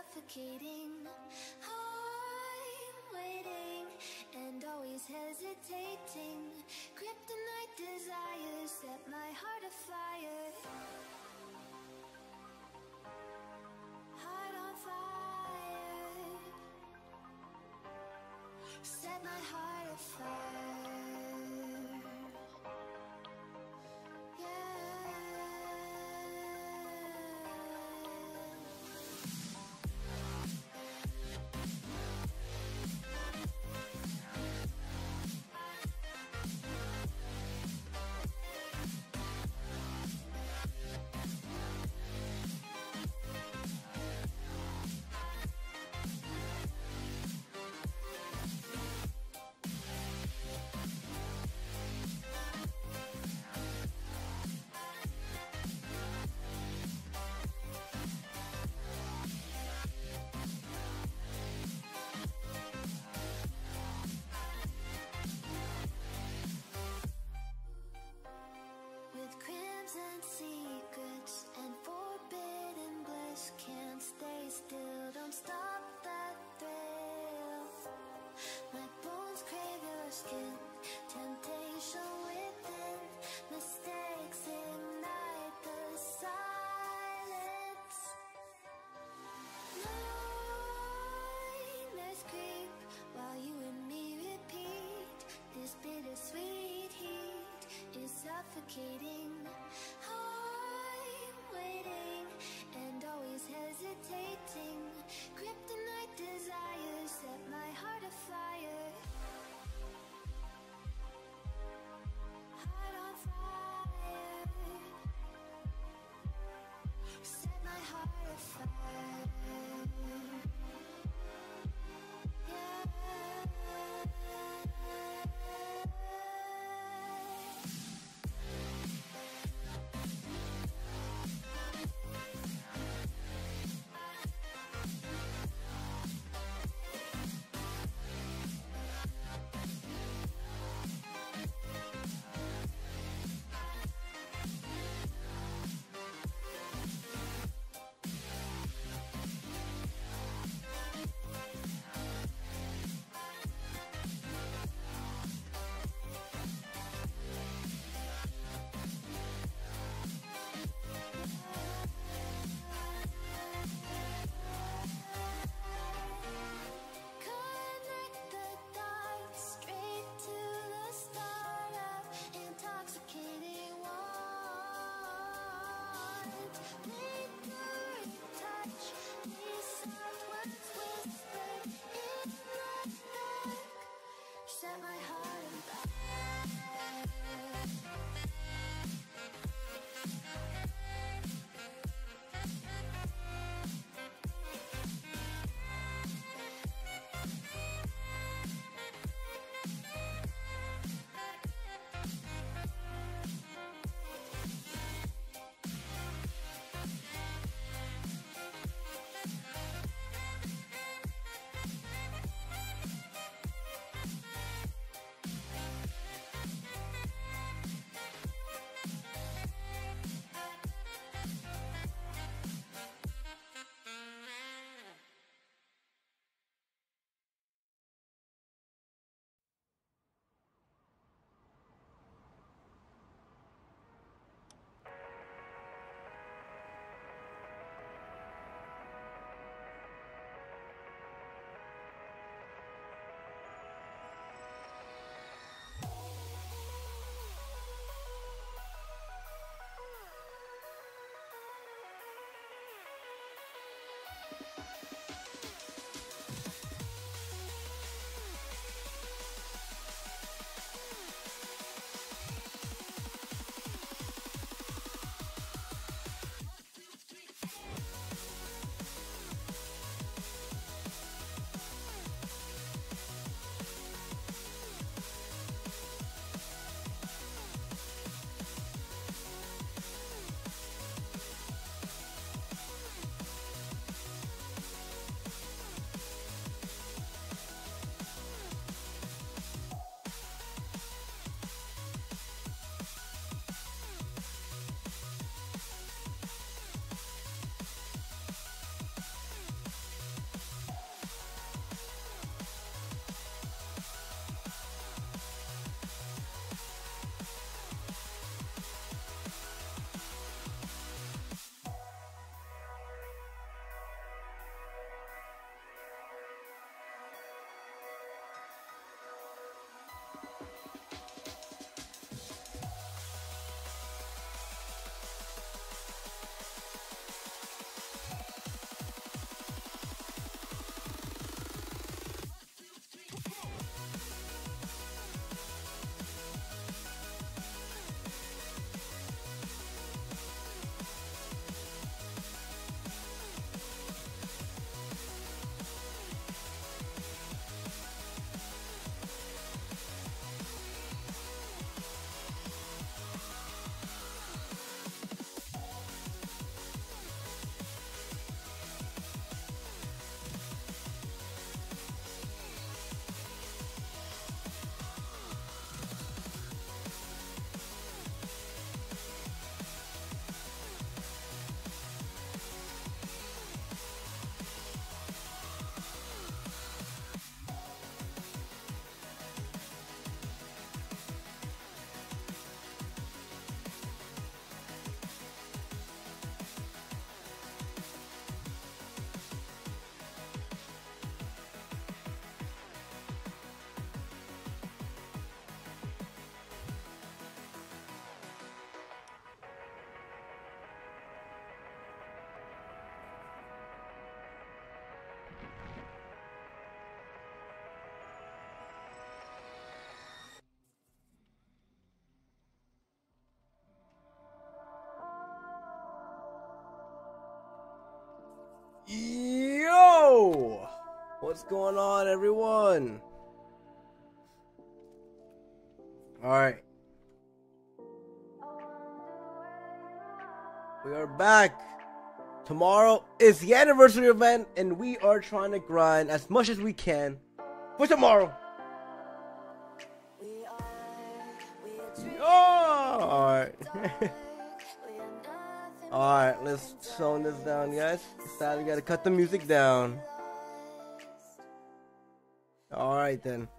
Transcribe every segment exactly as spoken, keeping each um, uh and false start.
suffocating. I'm waiting and always hesitating. Kryptonite desires set my heart afire. Heart on fire. Set my heart afire. Suffocating. I'm waiting and always hesitating. Kryptonite desires set my heart afire. Heart on fire. Set my heart afire. Yo! What's going on, everyone? Alright. We are back. Tomorrow is the anniversary event, and we are trying to grind as much as we can for tomorrow. Yo! Alright. Alright, let's tone this down, guys. Sadly, gotta cut the music down. Alright then.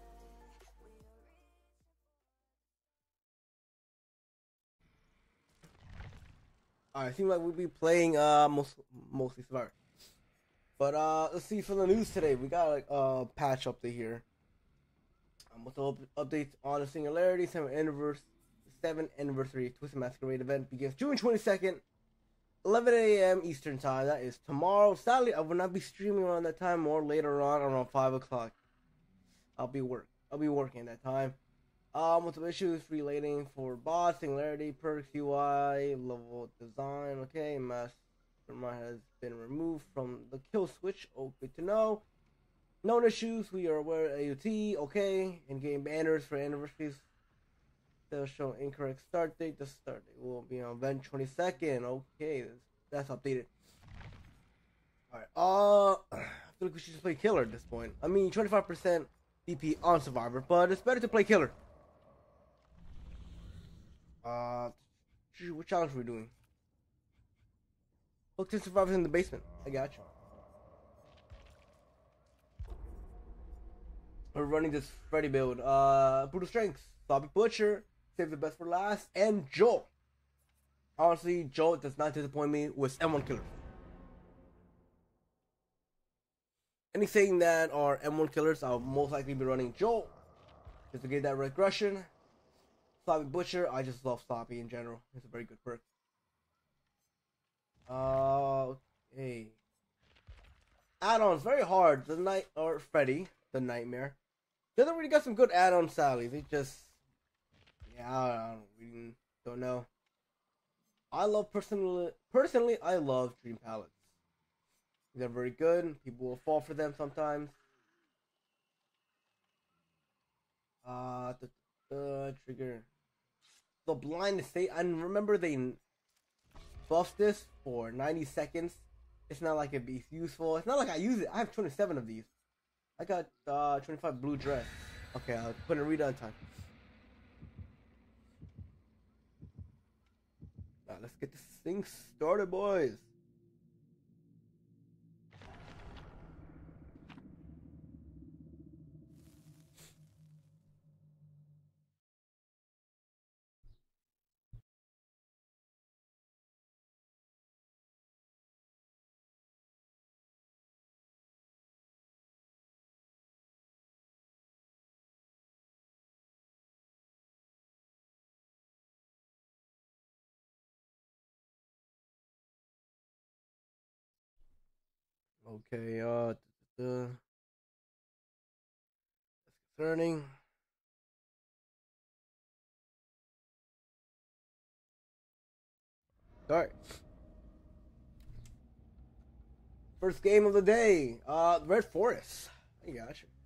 Alright, seems like we'll be playing uh most mostly Survivor. But uh let's see for the news today. We got like a uh, patch update here. Um, with the updates on the Singularity seventh anniversary seventh anniversary Twisted Masquerade event begins June twenty-second. eleven a m Eastern time. That is tomorrow. Sadly, I will not be streaming around that time, or later on around five o'clock. I'll be work. I'll be working that time. Um, with some issues relating for bots, Singularity, perks, U I, level design. Okay, Mastermind has been removed from the kill switch. Oh, good to know. Known issues. We are aware of A U T. Okay, in-game banners for anniversaries. They'll show incorrect start date. The start date will be on event twenty-second. Okay, that's updated. Alright, uh, I feel like we should just play killer at this point. I mean, twenty-five percent D P on Survivor, but it's better to play killer. Uh, what challenge are we doing? Look, ten survivors in the basement. I got you. We're running this Freddy build. Uh, brutal strengths. Bobby Butcher. Save the best for last, and Joel. Honestly, Joel does not disappoint me with M one killers. Anything that are M one killers, I'll most likely be running Joel just to get that regression. Sloppy Butcher, I just love Sloppy in general. It's a very good perk. Uh, okay. Add-ons very hard. The night or Freddy, the Nightmare. Doesn't really got some good add-on salaries. It just. Yeah, I don't, we don't know. I love personally. Personally, I love Dream Palettes. They're very good. People will fall for them sometimes. Uh, the, the trigger. The blind state. I remember they buffed this for ninety seconds. It's not like it'd be useful. It's not like I use it. I have twenty-seven of these. I got uh twenty-five blue dress. Okay, I'll put in redone time. Alright, let's get this thing started, boys. Okay, uh, the concerning. Alright. First game of the day. Uh, Red Forest. I got you.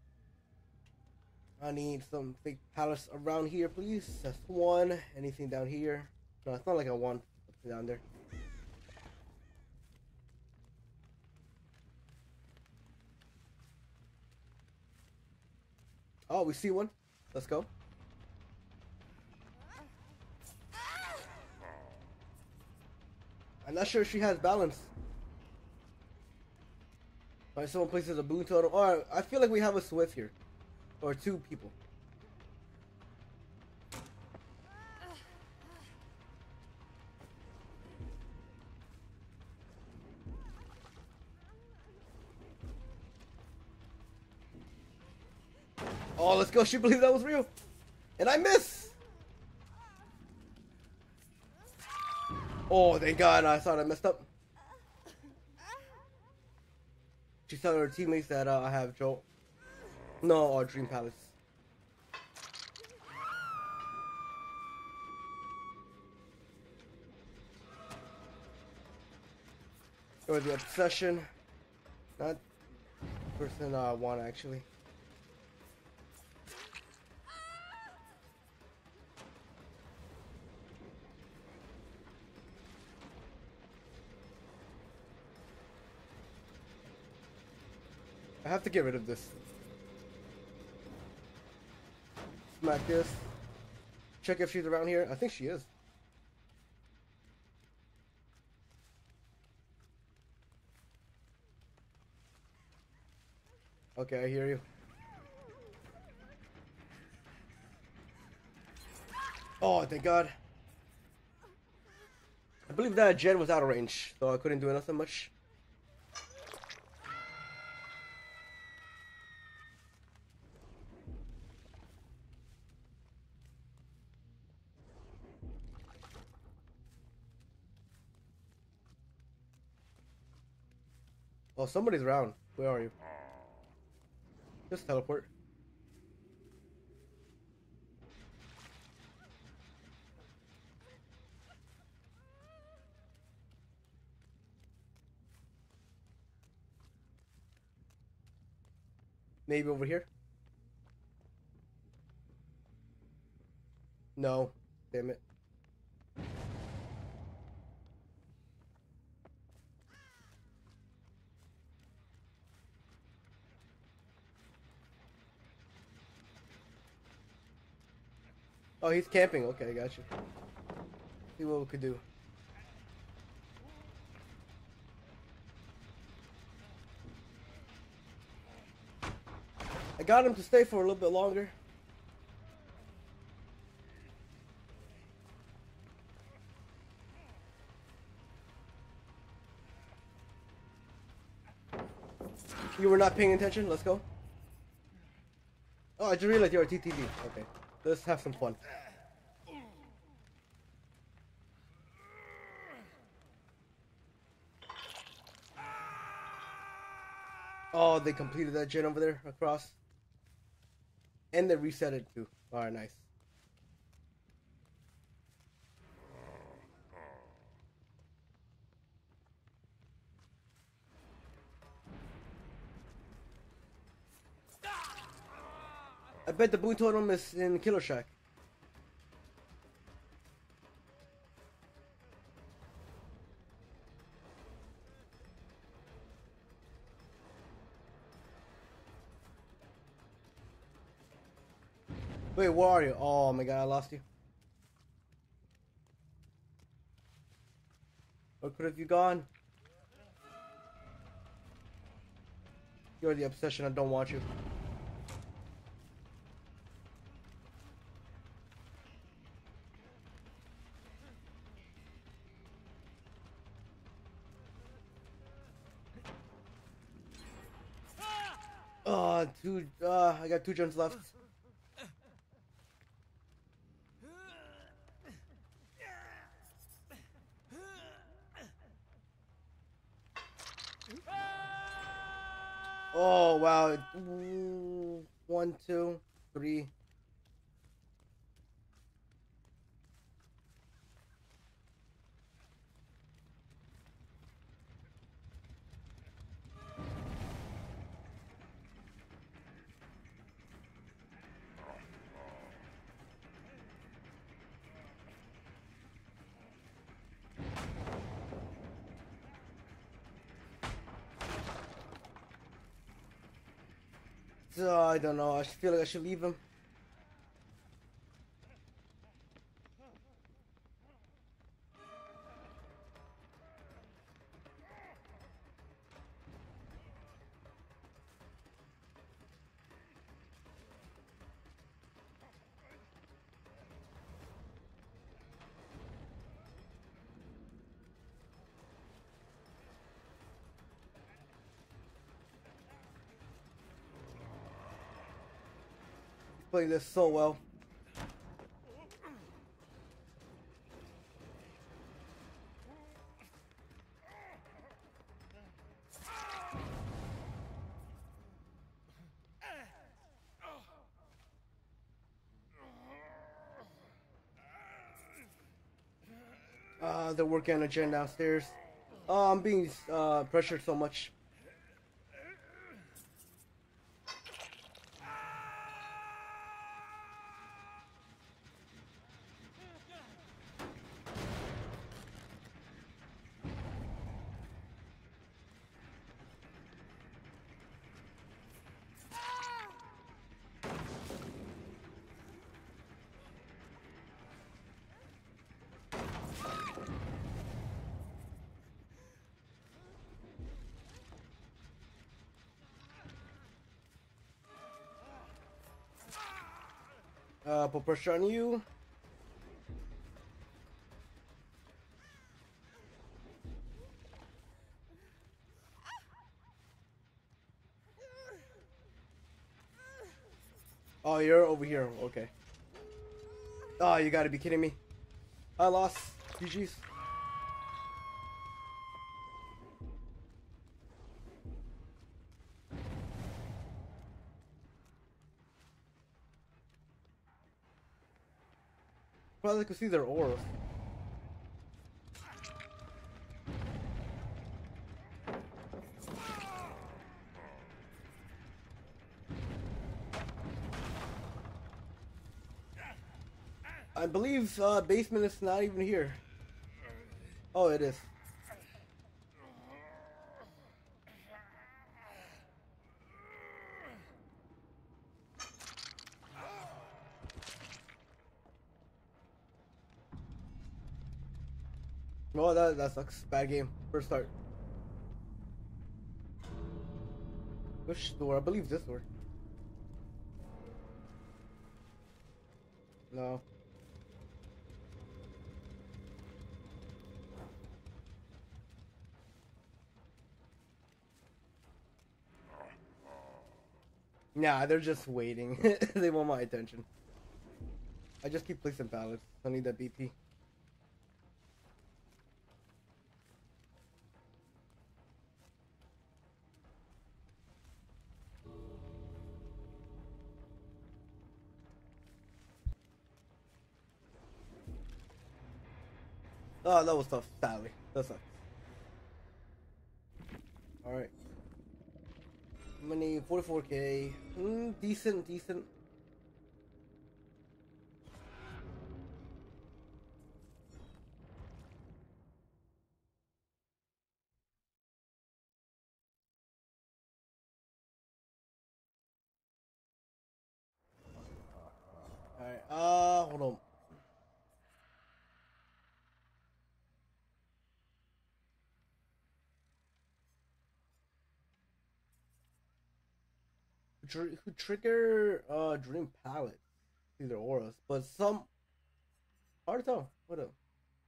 I need some big palace around here, please. That's one. Anything down here? No, it's not like I want down there. Oh, we see one. Let's go. I'm not sure if she has balance. Alright, someone places a boon totem. Alright, I feel like we have a Swift here. Or two people. Oh, let's go. She believes that was real. And I miss. Oh, thank God. I thought I messed up. She's telling her teammates that uh, I have Joel. No, or Dream Palace. Or the obsession. Not the person I want actually. I have to get rid of this. Smack this. Check if she's around here. I think she is. Okay, I hear you. Oh, thank God. I believe that Jen was out of range, so I couldn't do nothing much. Oh, somebody's around. Where are you? Just teleport. Maybe over here? No. Damn it. Oh, he's camping. Okay, I got you. See what we could do. I got him to stay for a little bit longer. You were not paying attention? Let's go. Oh, I just realized you're a T T V. Okay. Let's have some fun. Oh, they completed that gen over there across. And they reset it too. Alright, nice. I bet the boon totem is in Killer Shack. Wait, where are you? Oh my God, I lost you. Where could have you gone? You're the obsession, I don't want you. Oh, two, uh, I got two gens left. Oh, wow. Ooh, one, two, three. Uh, I don't know. I feel like I should leave him. Playing this so well. Uh, they're working on a gen downstairs. Oh, I'm being uh, pressured so much. Uh, put pressure on you. Oh, you're over here. Okay. Oh, you gotta be kidding me. I lost. G G's. Well, I could see their auras. I believe uh, basement is not even here. Oh, it is. Oh, that that sucks. Bad game. First start. Which door? I believe this door. No. Nah, they're just waiting. They want my attention. I just keep placing pallets. I need that B P. Oh, that was tough. Sadly. That sucks. Alright. Money, forty-four K. Mm, decent, decent. Alright, uh, hold on. Dr- who trigger uh dream palette? These are auras, but some hard to tell. What up?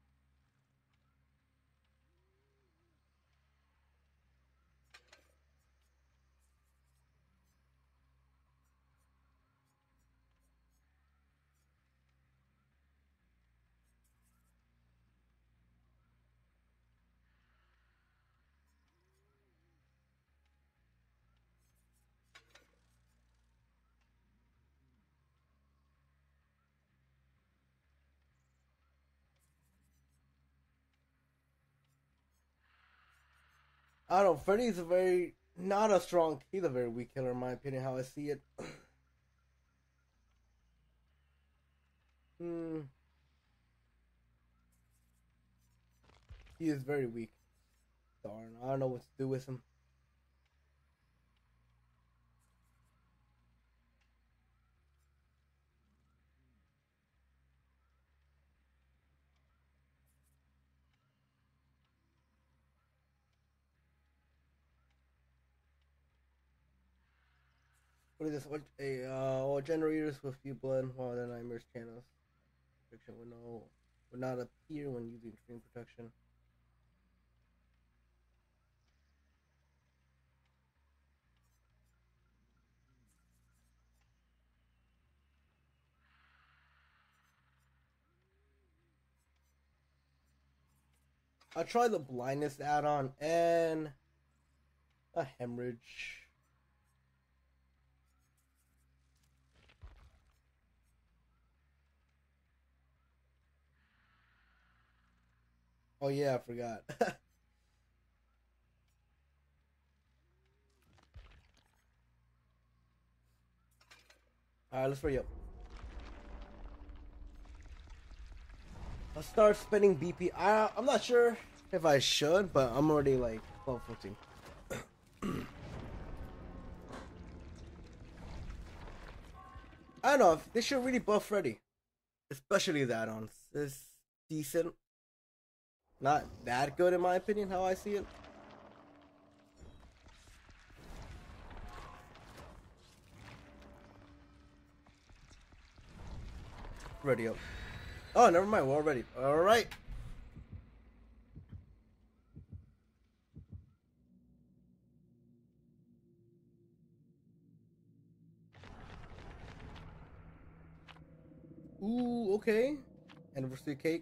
I don't know. Freddy's a very not a strong. He's a very weak killer in my opinion. How I see it. Hmm. He is very weak. Darn. I don't know what to do with him. What is this? What a uh, all generators with few blood while the nightmares channels. Protection will no will not appear when using extreme protection. I tried the blindness add-on and a hemorrhage. Oh yeah, I forgot. Alright, let's hurry up. I'll start spending B P. I, I'm not sure if I should, but I'm already like twelve, fourteen. I don't know. They should really buff Freddy. Especially the add-ons. It's decent. Not that good in my opinion, how I see it. Ready up. Oh, never mind. We're all ready. All right. Ooh, okay. Anniversary cake.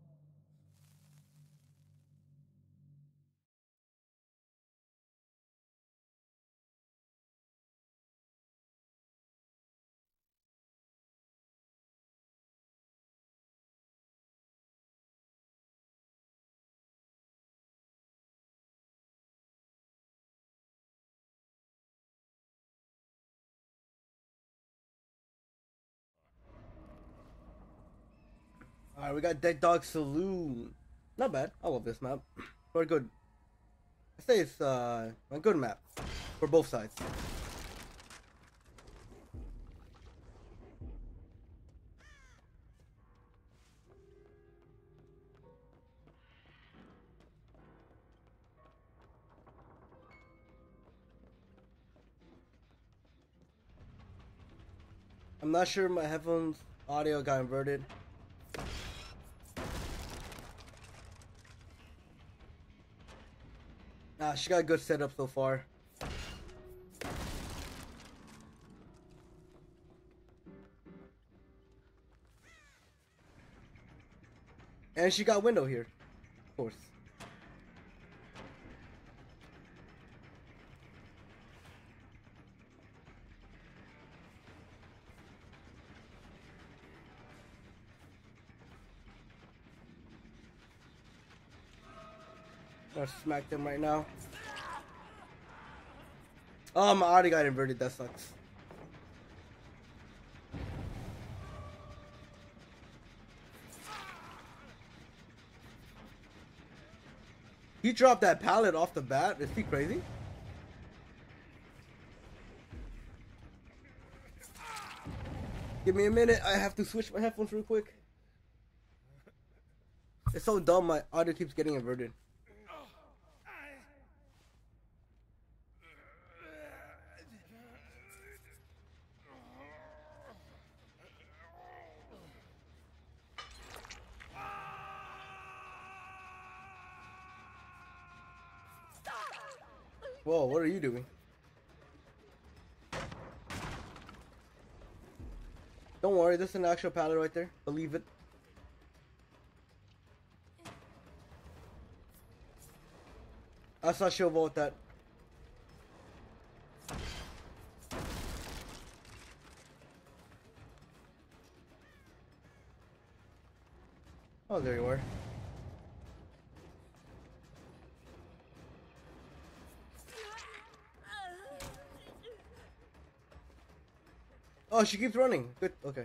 Alright, we got Dead Dog Saloon. Not bad. I love this map. Very good. I say it's uh, a good map for both sides. I'm not sure my headphones audio got inverted. Nah, she got a good setup so far. And she got window here, of course. I'll smack them right now. Oh, my audio got inverted. That sucks. He dropped that pallet off the bat. Is he crazy? Give me a minute. I have to switch my headphones real quick. It's so dumb. My audio keeps getting inverted. Whoa, what are you doing? Don't worry, this is an actual pallet right there. Believe it. I saw she'll vote that. Oh, there you are. Oh, she keeps running. Good. Okay.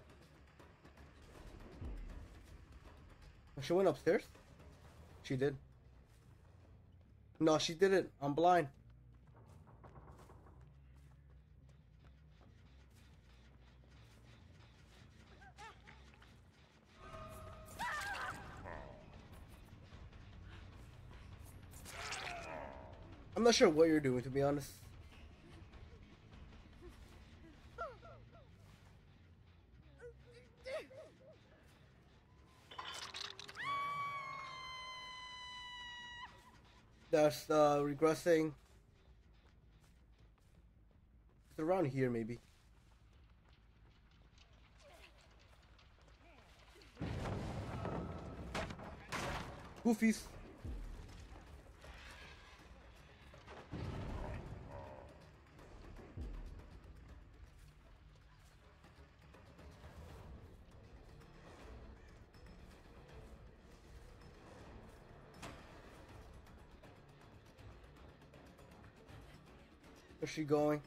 She went upstairs? She did. No, she didn't. I'm blind. I'm not sure what you're doing, to be honest. That's uh, regressing. It's around here, maybe. Goofies. Where's she going?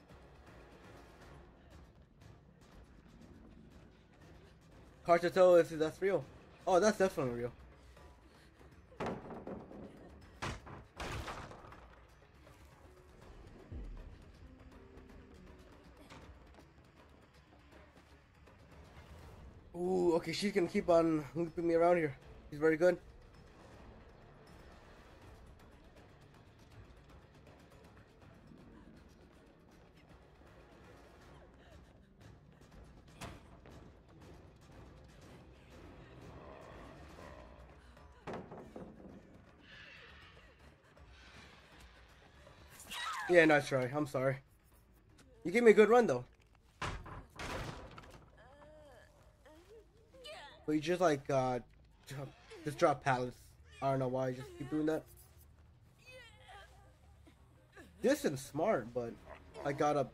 Hard to tell if that's real. Oh, that's definitely real. Ooh, okay, she's gonna keep on looping me around here. She's very good. Yeah, nice try. I'm sorry. You gave me a good run though. But you just like uh, just drop pallets. I don't know why. I just keep doing that. This is smart, but I got up.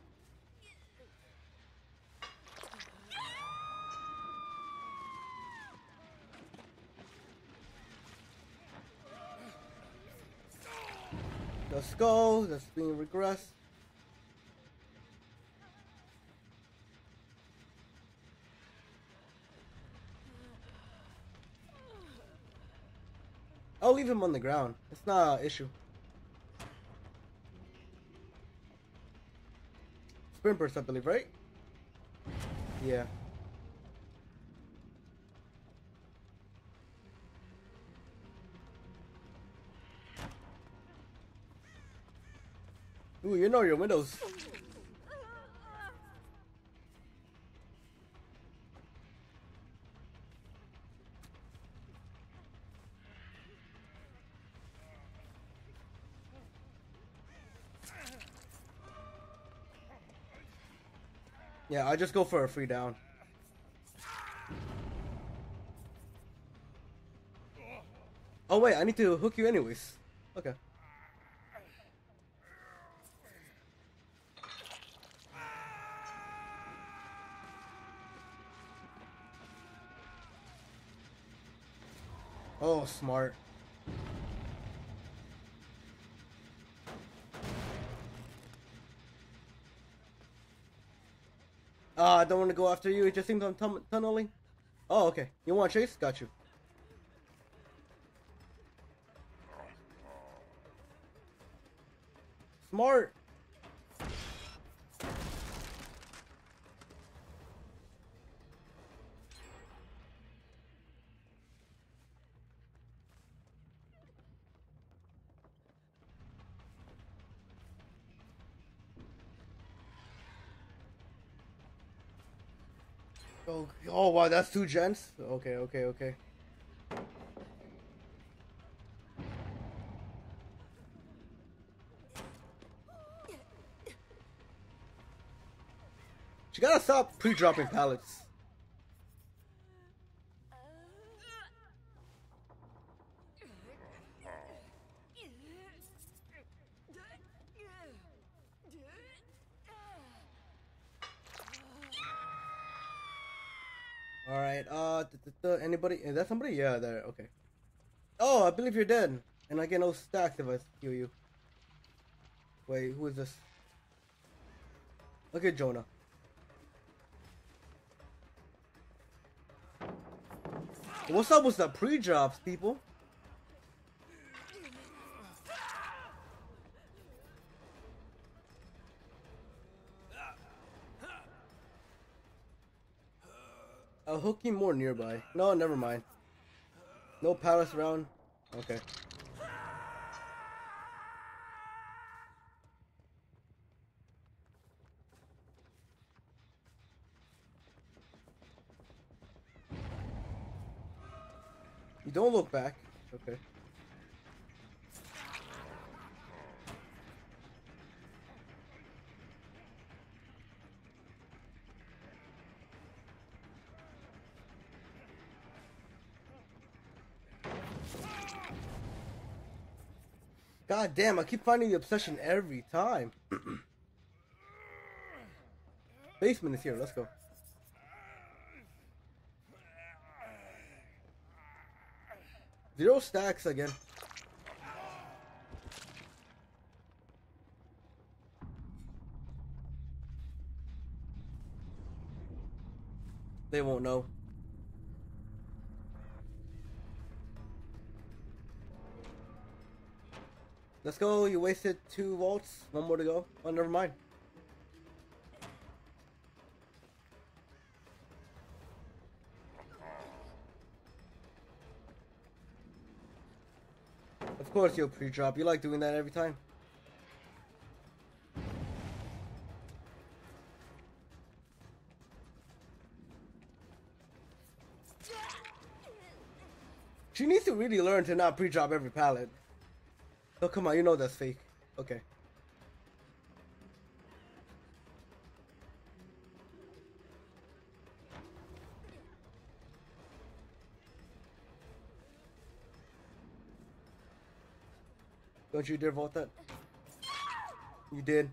Let's go. That's being regressed. I'll leave him on the ground. It's not an issue. Sprint burst, I believe, right? Yeah. Ooh, you know your windows. Yeah, I just go for a free down. Oh wait, I need to hook you anyways. Okay. Oh, smart. Uh, I don't want to go after you. It just seems I'm tun tunneling. Oh, okay. You want to chase? Got you. Smart. Oh, oh wow, that's two gens? Okay, okay, okay. You gotta stop pre-dropping pallets. Alright, uh, th th th anybody? Is that somebody? Yeah, there, okay. Oh, I believe you're dead. And I get no stacks if I kill you. Wait, who is this? Look at Jonah. What's up with the pre-drops, people? I'll hook you more nearby. No, never mind. No palace around. Okay. You don't look back. Okay. God damn, I keep finding the obsession every time. Basement is here, let's go. Zero stacks again. They won't know. Let's go, you wasted two volts. One more to go. Oh, never mind. Of course you'll pre-drop. You like doing that every time. She needs to really learn to not pre-drop every pallet. Oh, come on, you know that's fake. Okay. Don't you dare vote that. You did.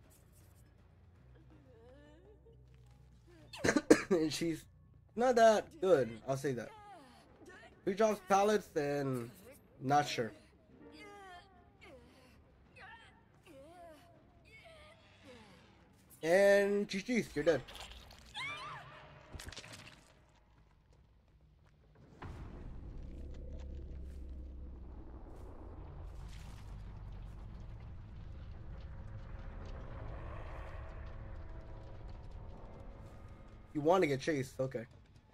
And she's not that good, I'll say that. Three drops pallets, then not sure. And G G's, you're dead. You want to get chased, okay.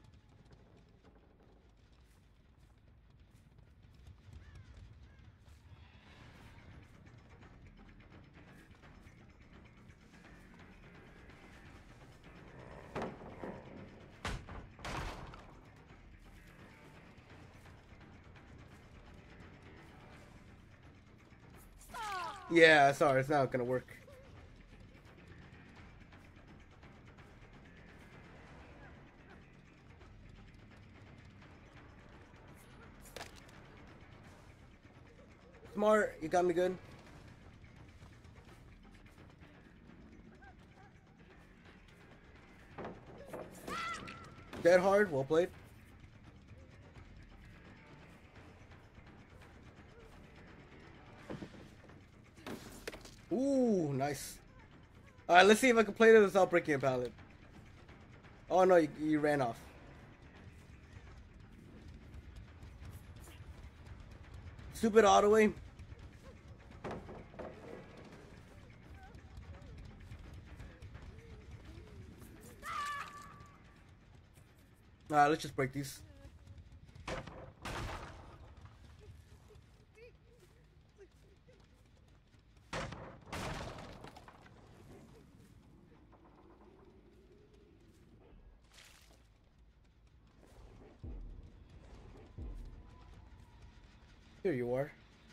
Yeah, sorry, it's not gonna work. Smart, you got me good. Dead hard, well played. Ooh, nice. Alright, let's see if I can play this without breaking a pallet. Oh no, you, you ran off. Stupid auto aim. Alright, let's just break these. Here you are.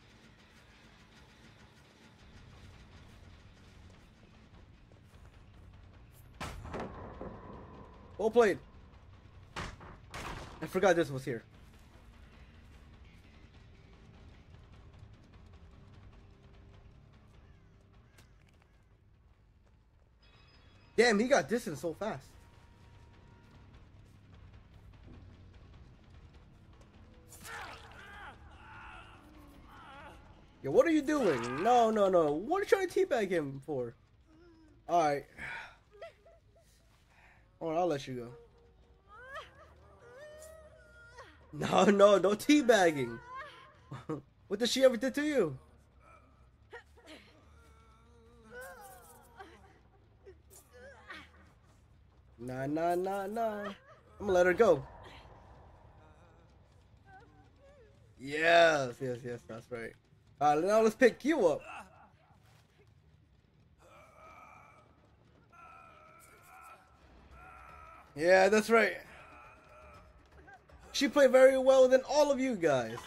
Well played. I forgot this was here. Damn, he got distance so fast. Yo, what are you doing? No, no, no. What are you trying to teabag him for? Alright. Alright, I'll let you go. No, no, no teabagging. What did she ever do to you? Nah, nah, nah, nah. I'm gonna let her go. Yes, yes, yes, that's right. Alright, now let's pick you up. Yeah, that's right. She played very well than all of you guys.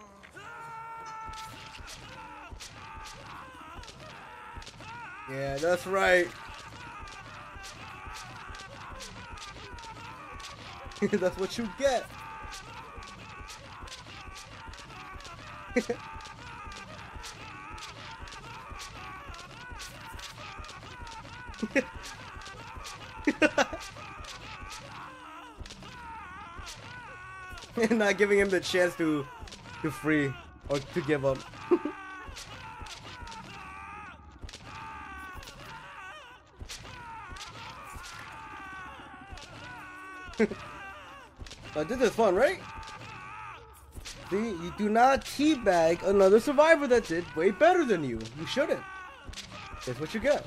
Yeah, that's right. That's what you get. Not giving him the chance to to free or to give up. uh, this is fun, right? See, you do not teabag another survivor that did way better than you. You shouldn't. That's what you get.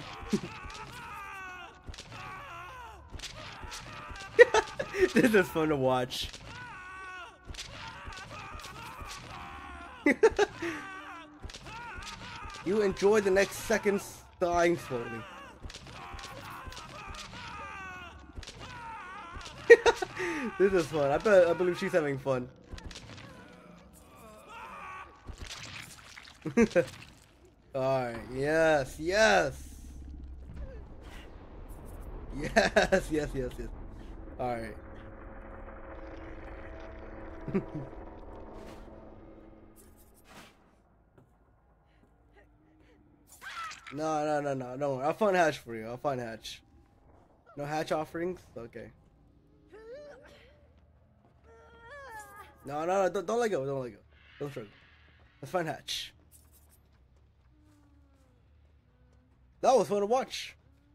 This is fun to watch. You enjoy the next seconds dying slowly. This is fun. I bet I believe she's having fun. Alright, yes, yes. Yes, yes, yes, yes. Alright. No, no, no, no, don't worry. I'll find hatch for you. I'll find hatch. No hatch offerings? Okay. No, no, no, don't, don't let go. Don't let go. Don't struggle. Let's find hatch. That was fun to watch.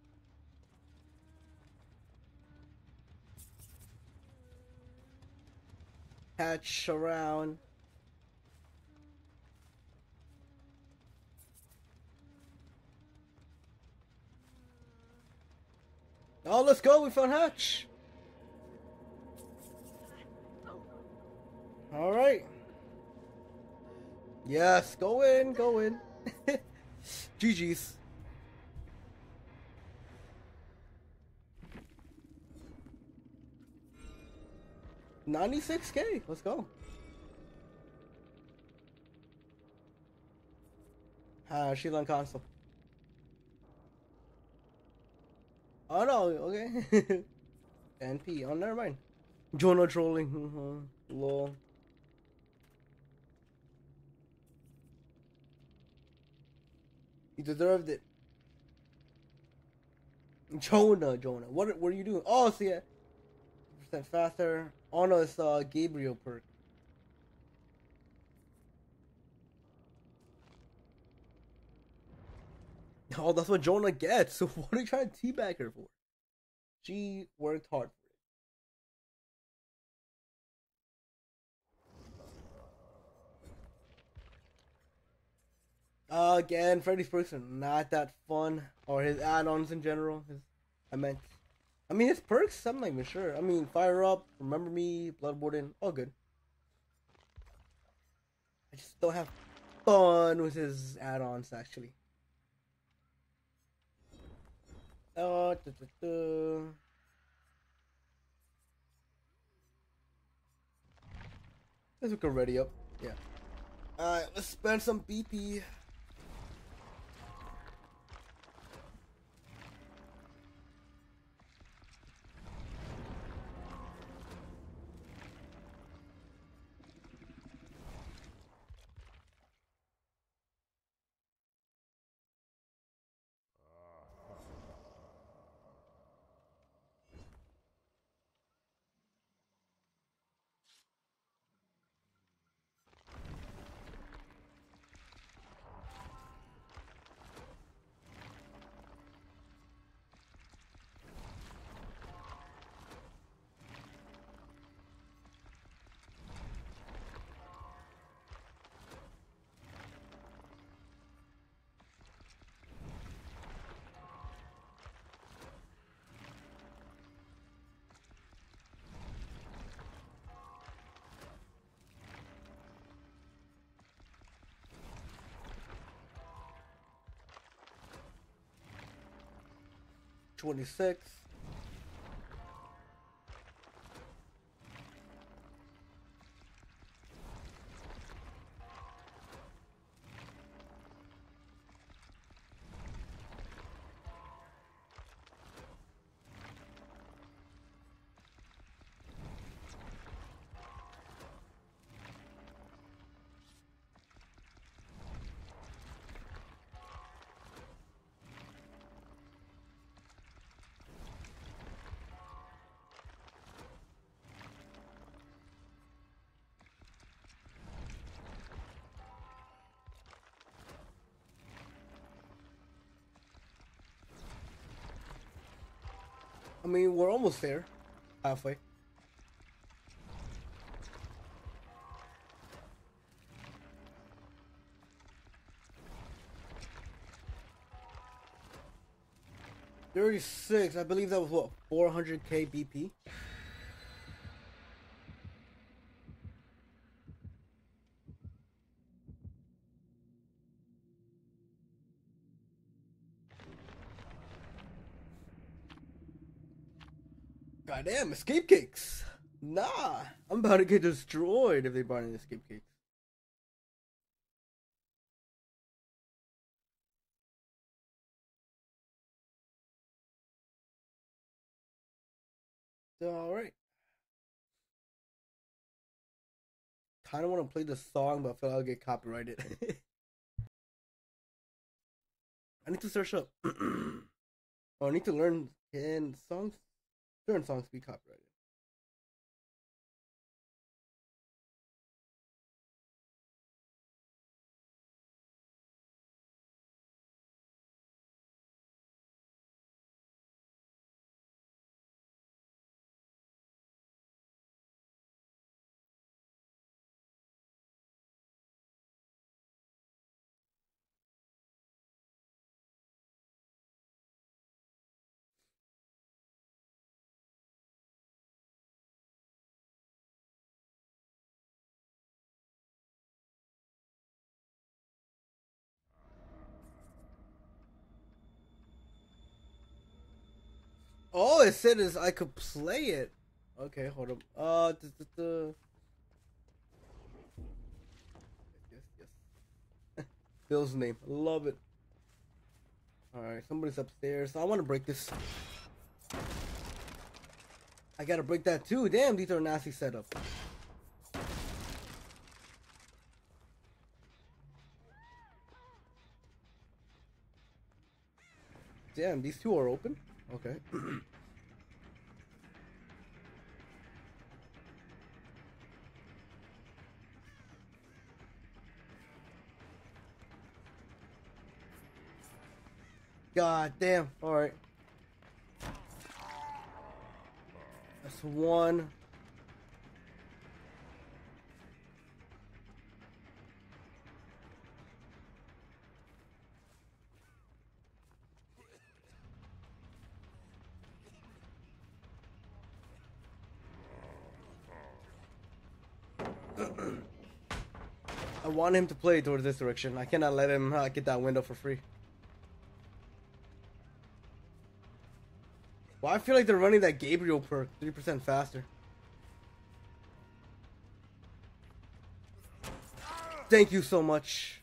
Hatch around. Oh, let's go. We found hatch. All right. Yes, go in, go in. G G's. ninety-six K. Let's go. Ah, she's on console. Oh no, okay. N P. Oh, never mind. Jonah trolling. Mm-hmm. Lol. You deserved it. Jonah, Jonah. What, what are you doing? Oh, see ya. Percent faster. Oh no, it's uh Gabriel perk. Oh, that's what Jonah gets. So what are you trying to teabag her for? She worked hard for it. Uh, again, Freddy's perks are not that fun, or his add-ons in general. His, I meant, I mean his perks. I'm not even sure. I mean, Fire Up, Remember Me, Blood Warden, all good. I just don't have fun with his add-ons actually. Uh, duh, duh, duh. Let's look already up. Yeah. Alright, let's spend some B P. twenty-six. I mean, we're almost there. Halfway. thirty-six. I believe that was what, four hundred K B P? Goddamn, escape cakes. Nah, I'm about to get destroyed if they buy any escape cakes. Alright. Kind of want to play the song, but I feel like I'll get copyrighted. I need to search up. Oh, I need to learn. Can songs, certain songs be copyrighted? Oh, it said is I could play it. Okay, hold up. Uh, duh, duh, duh. Yes, yes. Bill's name. Love it. All right, somebody's upstairs. I want to break this. I gotta break that too. Damn, these are nasty setup. Damn, these two are open. Okay. God damn. All right. That's one. I want him to play towards this direction. I cannot let him uh, get that window for free. Well, I feel like they're running that Gabriel perk three percent faster. Thank you so much.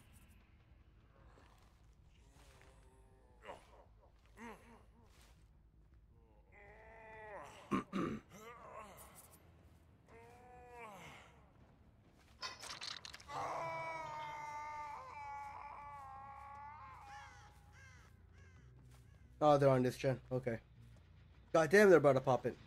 Oh, they're on this gen. Okay. God damn, they're about to pop it.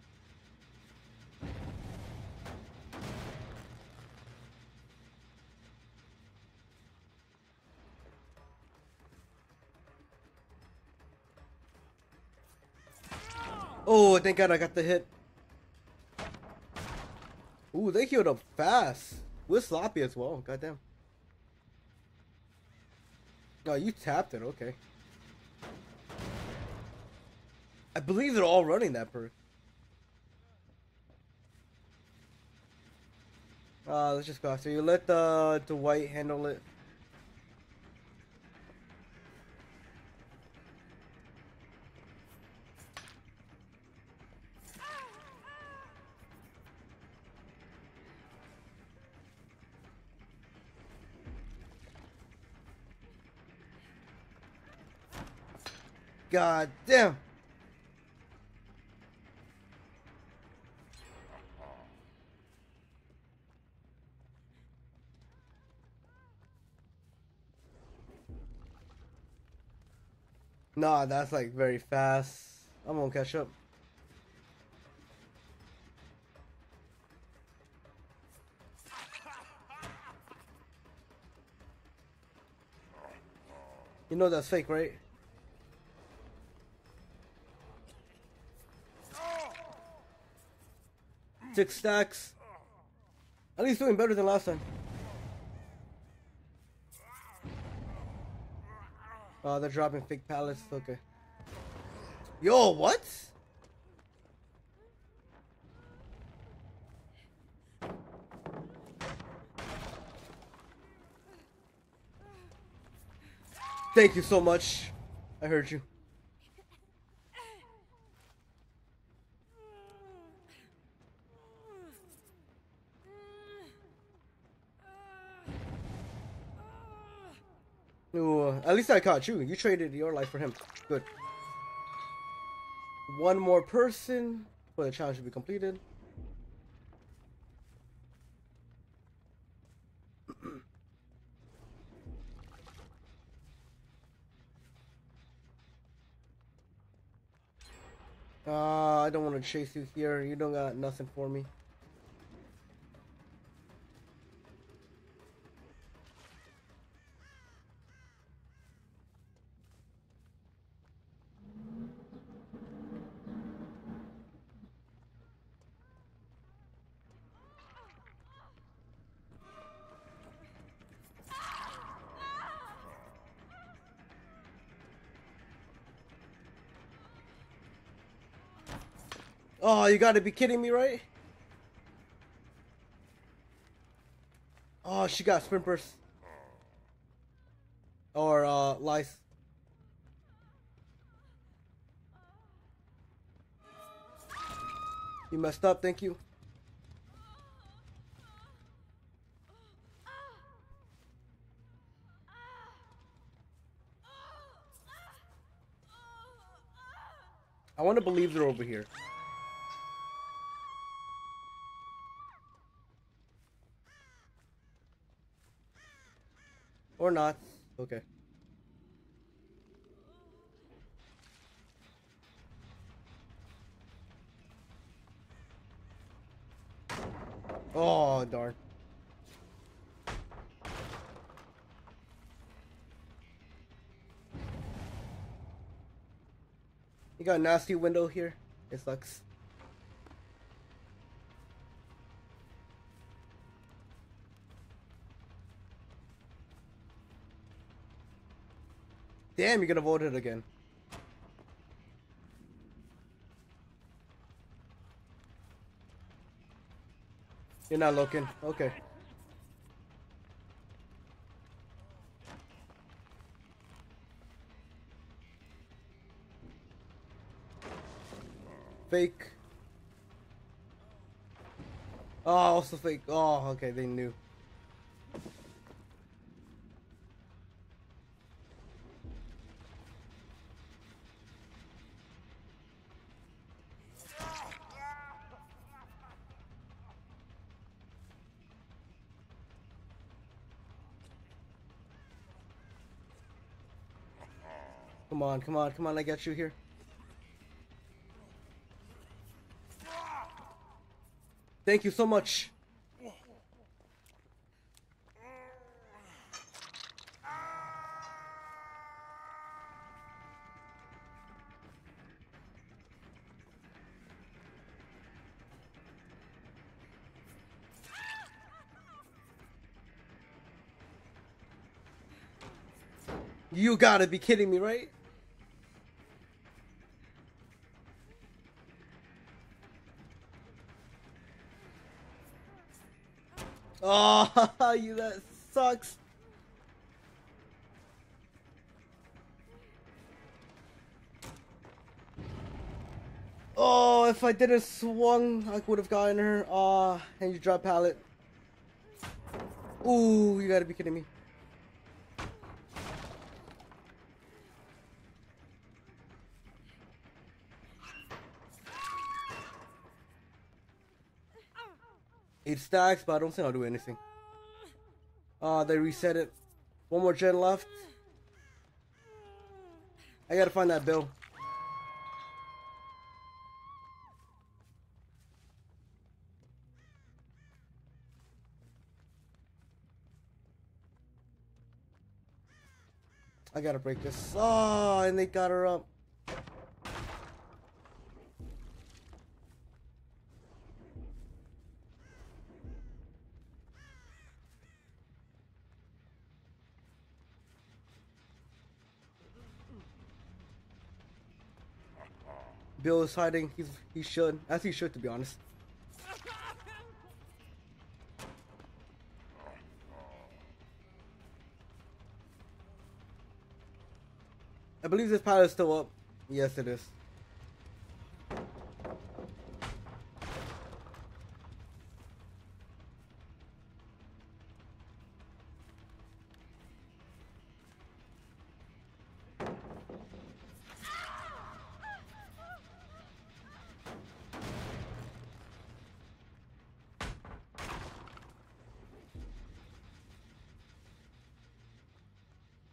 Oh, thank God I got the hit. Ooh, they healed up fast. We're sloppy as well. Goddamn. Oh, you tapped it. Okay. I believe they're all running that perk. Uh, let's just go after you. Let the the white handle it. God damn. Nah, that's like very fast. I'm gonna catch up. You know that's fake, right? Six stacks. At least doing better than last time. Oh, they're dropping fake pallets. Okay. Yo, what? Thank you so much. I heard you. Ooh, at least I caught you. You traded your life for him. Good. One more person for the challenge to be completed. Uh, I don't want to chase you here. You don't got nothing for me. Oh, you gotta be kidding me, right? Oh, she got sprint burst. Or, uh, lice. You messed up, thank you. I want to believe they're over here. Or not. Okay. Oh, darn. You got a nasty window here. It sucks. Damn, you're gonna vote it again. You're not looking. Okay. Fake. Oh, also fake. Oh, okay, they knew. Come on, come on, come on, I got you here. Thank you so much. You gotta be kidding me, right? Oh, you, that sucks. Oh, if I didn't swung, I would have gotten her. Ah, oh, and you drop pallet. Ooh, you gotta be kidding me. Eight stacks, but I don't think I'll do anything. Ah, uh, they reset it. One more gen left. I gotta find that bill. I gotta break this. Oh, and they got her up. Bill is hiding. He's he should, as he should, to be honest. I believe this pilot is still up. Yes, it is.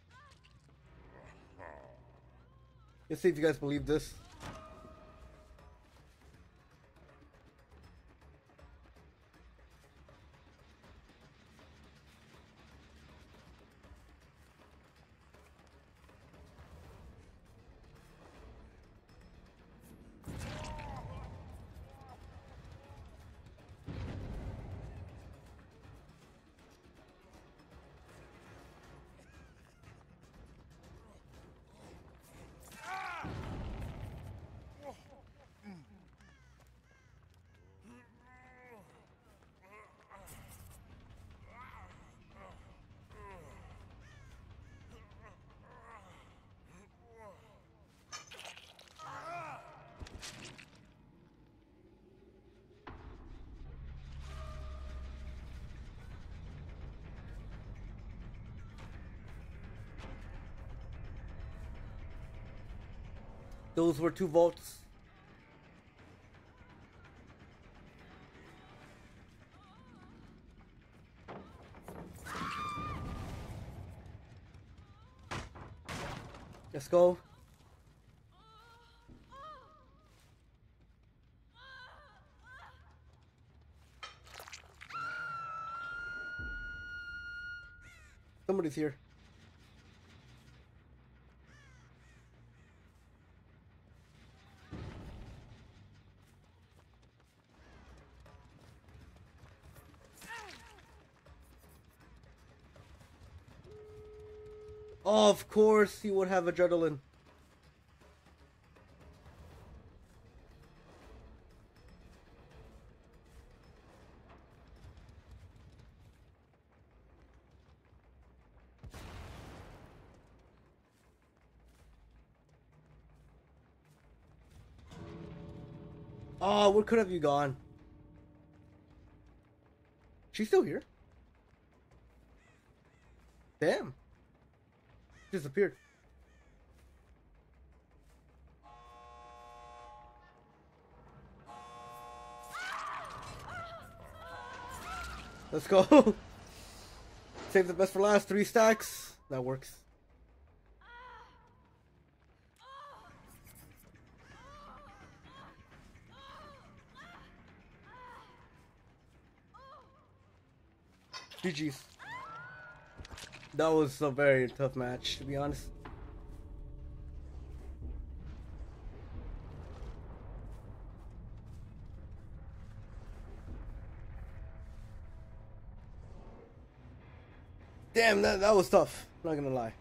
Let's see if you guys believe this. Those were two votes. Let's go. Somebody's here. Oh, of course he would have adrenaline. Oh, where could have you gone? She's still here. Damn. Disappeared. Let's go. Save the best for last. Three stacks. That works. G G's. That was a very tough match, to be honest. Damn, that, that was tough. Not gonna lie.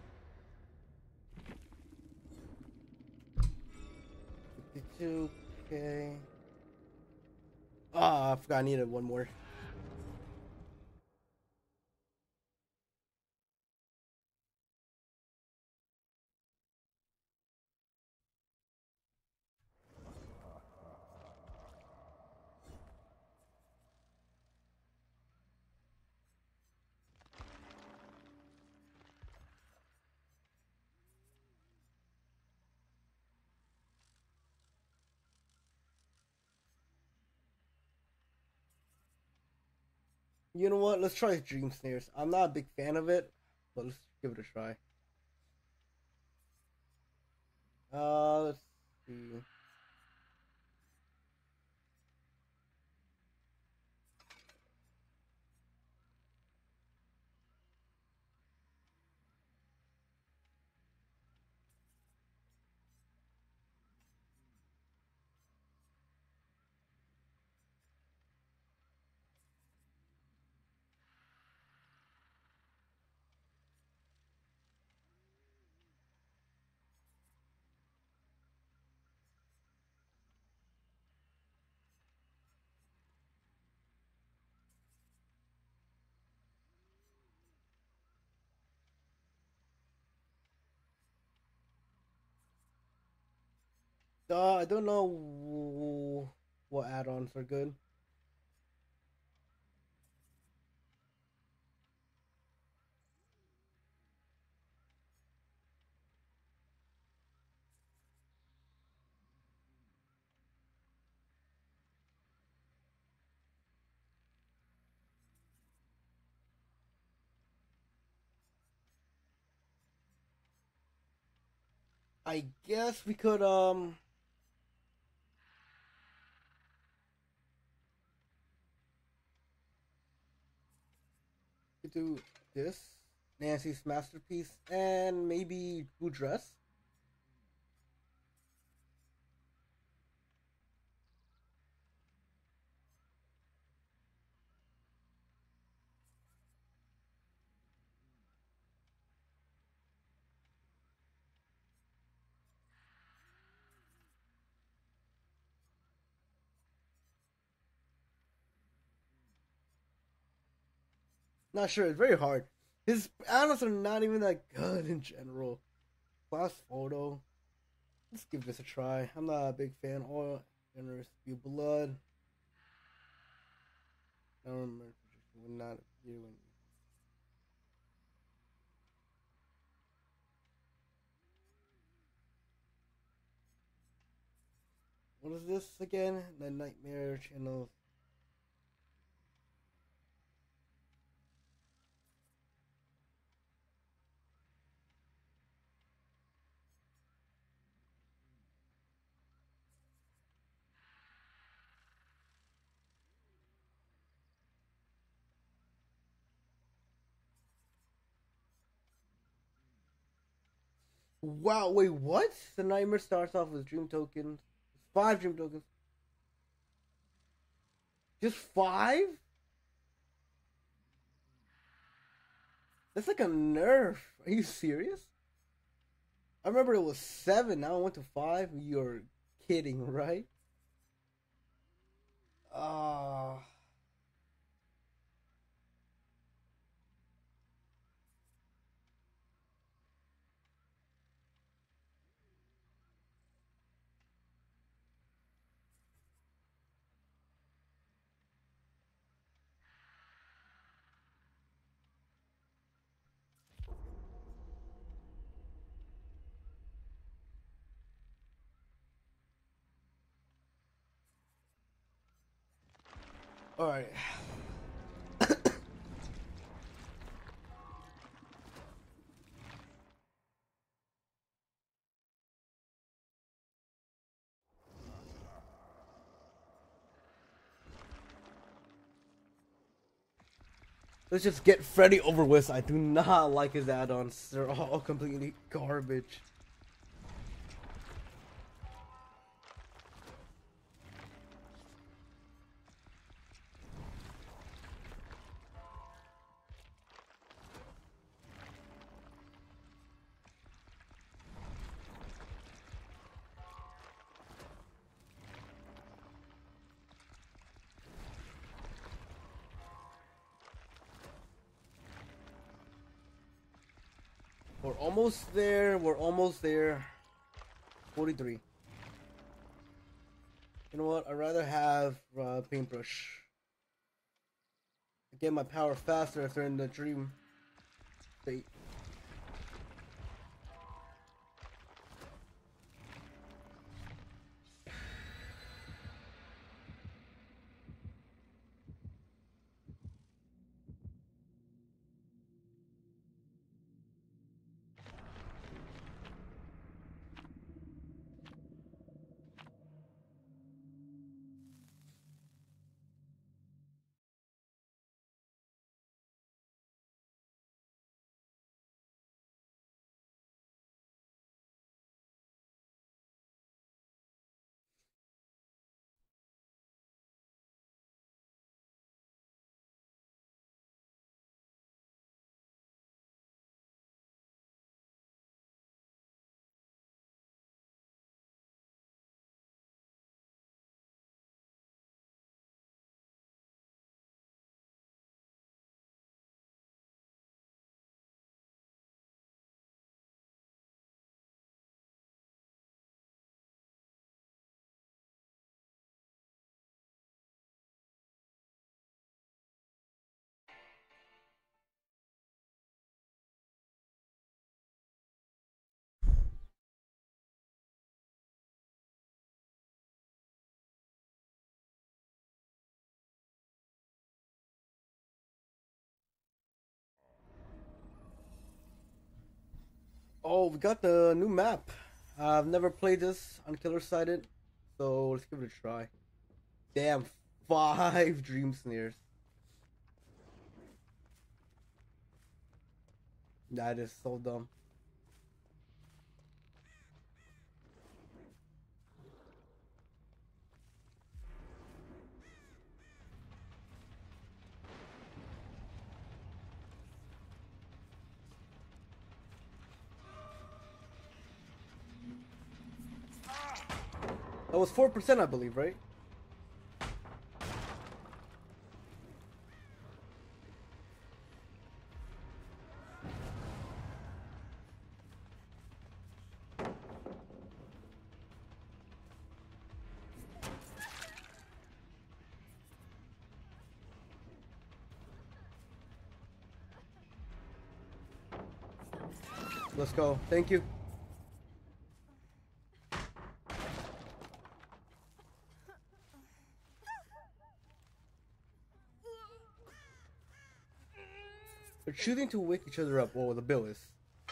fifty-two, okay. Ah, oh, I forgot I needed one more. You know what? Let's try Dream Snares. I'm not a big fan of it, but let's give it a try. Uh, let's see. Uh, I don't know what add-ons are good. I guess we could, um... do this. Nancy's Masterpiece. And maybe Blue Dress. Not sure. It's very hard. His add-ons are not even that good in general. Class photo. Let's give this a try. I'm not a big fan. Oil, generous view blood. I don't remember. We're not viewing. What is this again? The Nightmare Channel. Wow, wait, what? The nightmare starts off with dream tokens. Five dream tokens. Just five? That's like a nerf. Are you serious? I remember it was seven, now it went to five. You're kidding, right? Ah. Uh... Alright. Let's just get Freddy over with. I do not like his add-ons. They're all completely garbage. We're almost there. We're almost there. forty-three. You know what? I'd rather have uh, paintbrush. Get my power faster if they're in the dream state. Oh, we got the new map. I've never played this on Killer Sided, so let's give it a try. Damn, five dream snares. That is so dumb. That was four percent, I believe, right? Let's go. Thank you. They're choosing to wake each other up. Well, the bill is.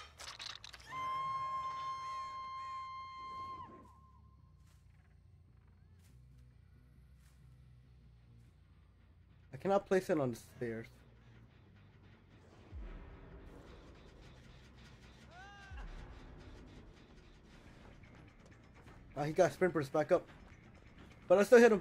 I cannot place it on the stairs. Ah, he got sprint burst back up. But I still hit him.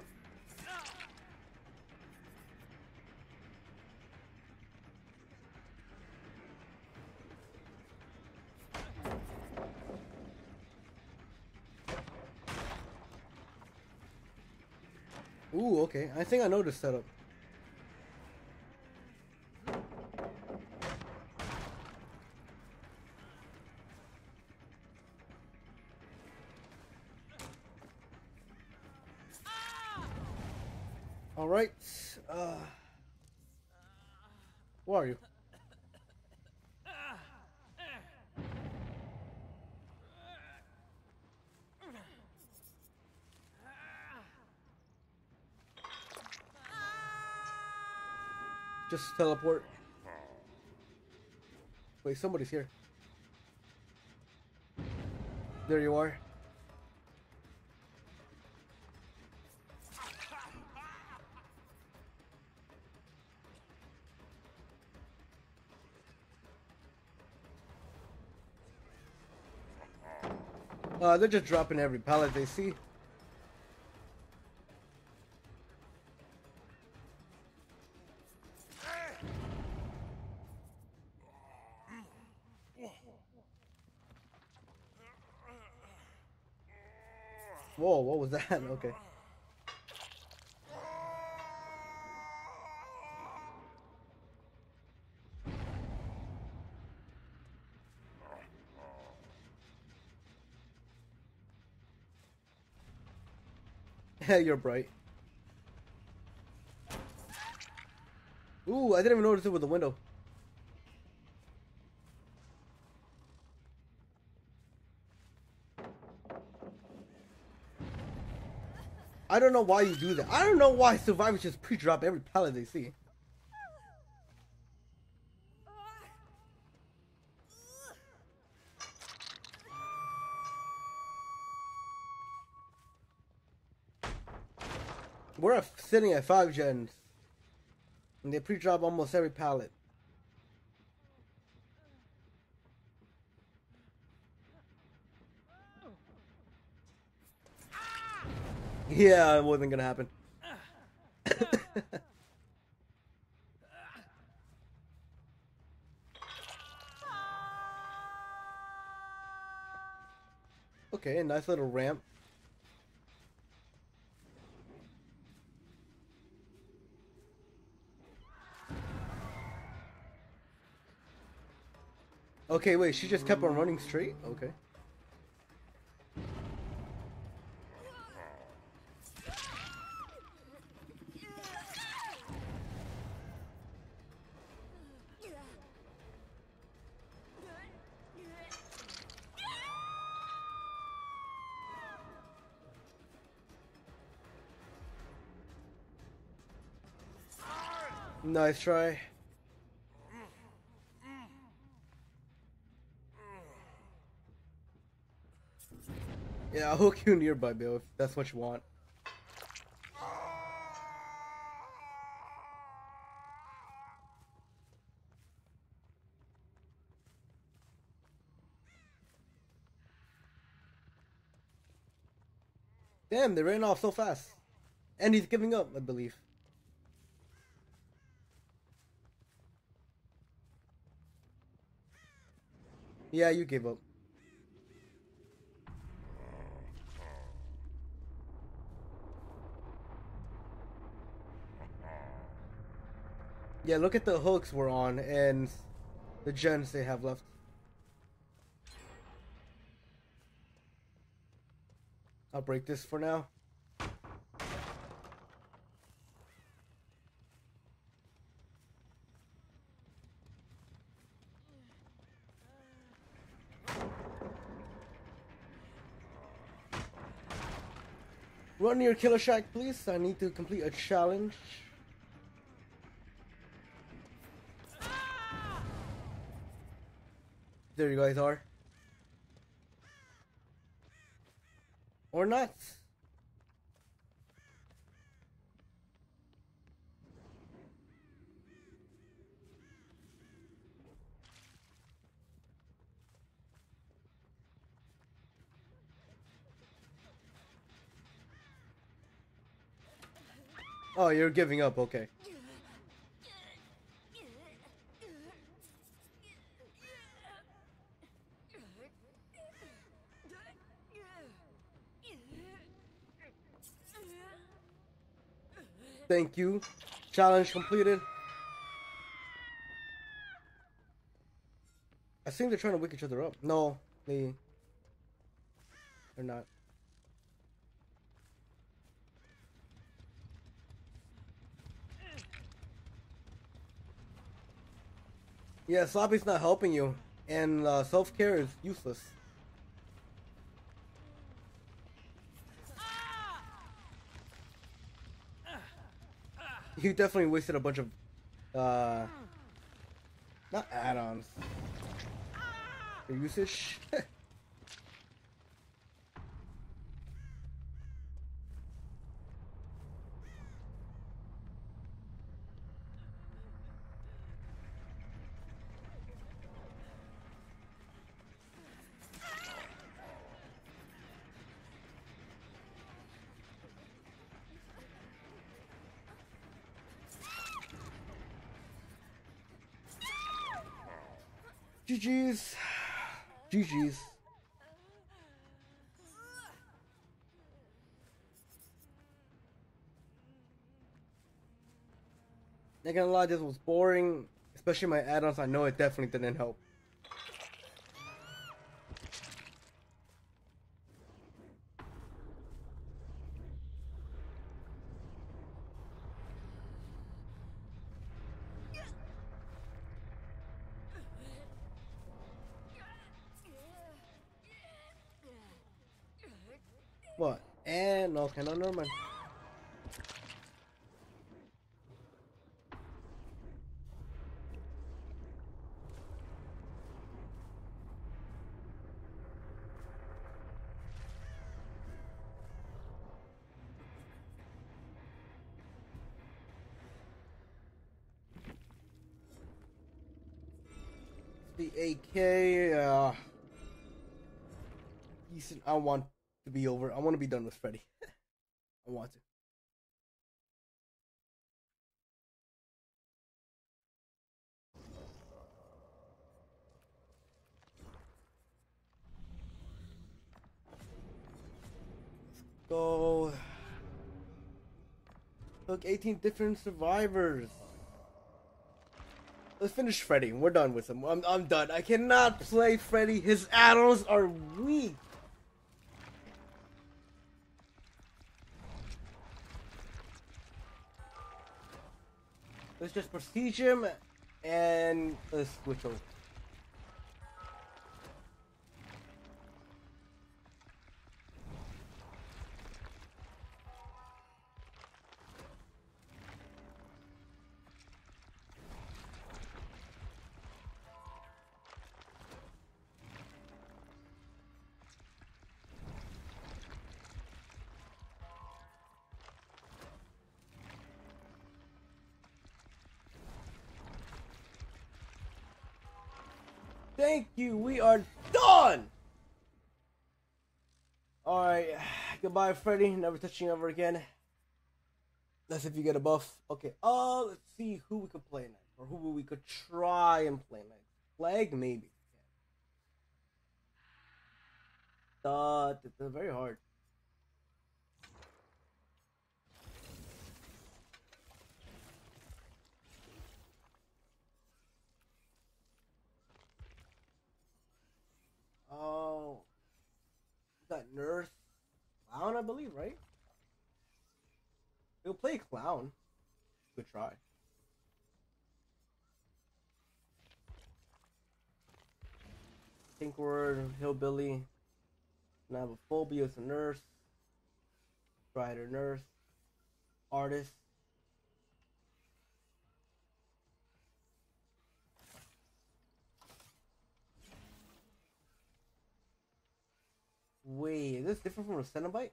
Ooh, okay. I think I know this setup. All right. Uh, where are you? Just teleport. Wait, somebody's here. There you are. Uh, they're just dropping every pallet they see. Whoa, what was that? Okay. You're bright. Ooh, I didn't even notice it with the window. I don't know why you do that. I don't know why survivors just pre-drop every pallet they see. We're at, sitting at five gens, and they pre-drop almost every pallet. Yeah, it wasn't gonna happen. Okay, a nice little ramp. Okay, wait, she just kept on running straight? Okay. Nice try. Yeah, I'll hook you nearby, Bill, if that's what you want. Damn, they ran off so fast. And he's giving up, I believe. Yeah, you gave up. Yeah, look at the hooks we're on and the gens they have left. I'll break this for now. Run near Killer Shack, please. I need to complete a challenge. There you guys are. Or not. Oh, you're giving up, okay. Thank you. Challenge completed. I think they're trying to wake each other up. No, they... They're not. Yeah, Sloppy's not helping you. And uh, self-care is useless. You definitely wasted a bunch of, uh, not add-ons. The usage. G G's. G G's. Not gonna lie, this was boring. Especially my add-ons, I know it definitely didn't help. What? And okay, no, never mind. The A K, uh, decent. I want to be over. I want to be done with Freddy. I want to. Let's go. Look, eighteen different survivors. Let's finish Freddy. We're done with him. I'm, I'm done. I cannot play Freddy. His add-ons are weak. Let's just prestige him and let's switch over. Thank you. We are done. All right. Goodbye, Freddy. Never touching ever again. That's if you get a buff. Okay. Uh, let's see who we could play next, or who we could try and play next. Flag, maybe. Uh, they're very hard. Oh, got Nurse Clown, I believe, right? He'll play Clown. Good try. Tinkerer, Hillbilly. Now I have a Phobia as a Nurse. Strider, Nurse. Artist. Wait, is this different from a Cenobite?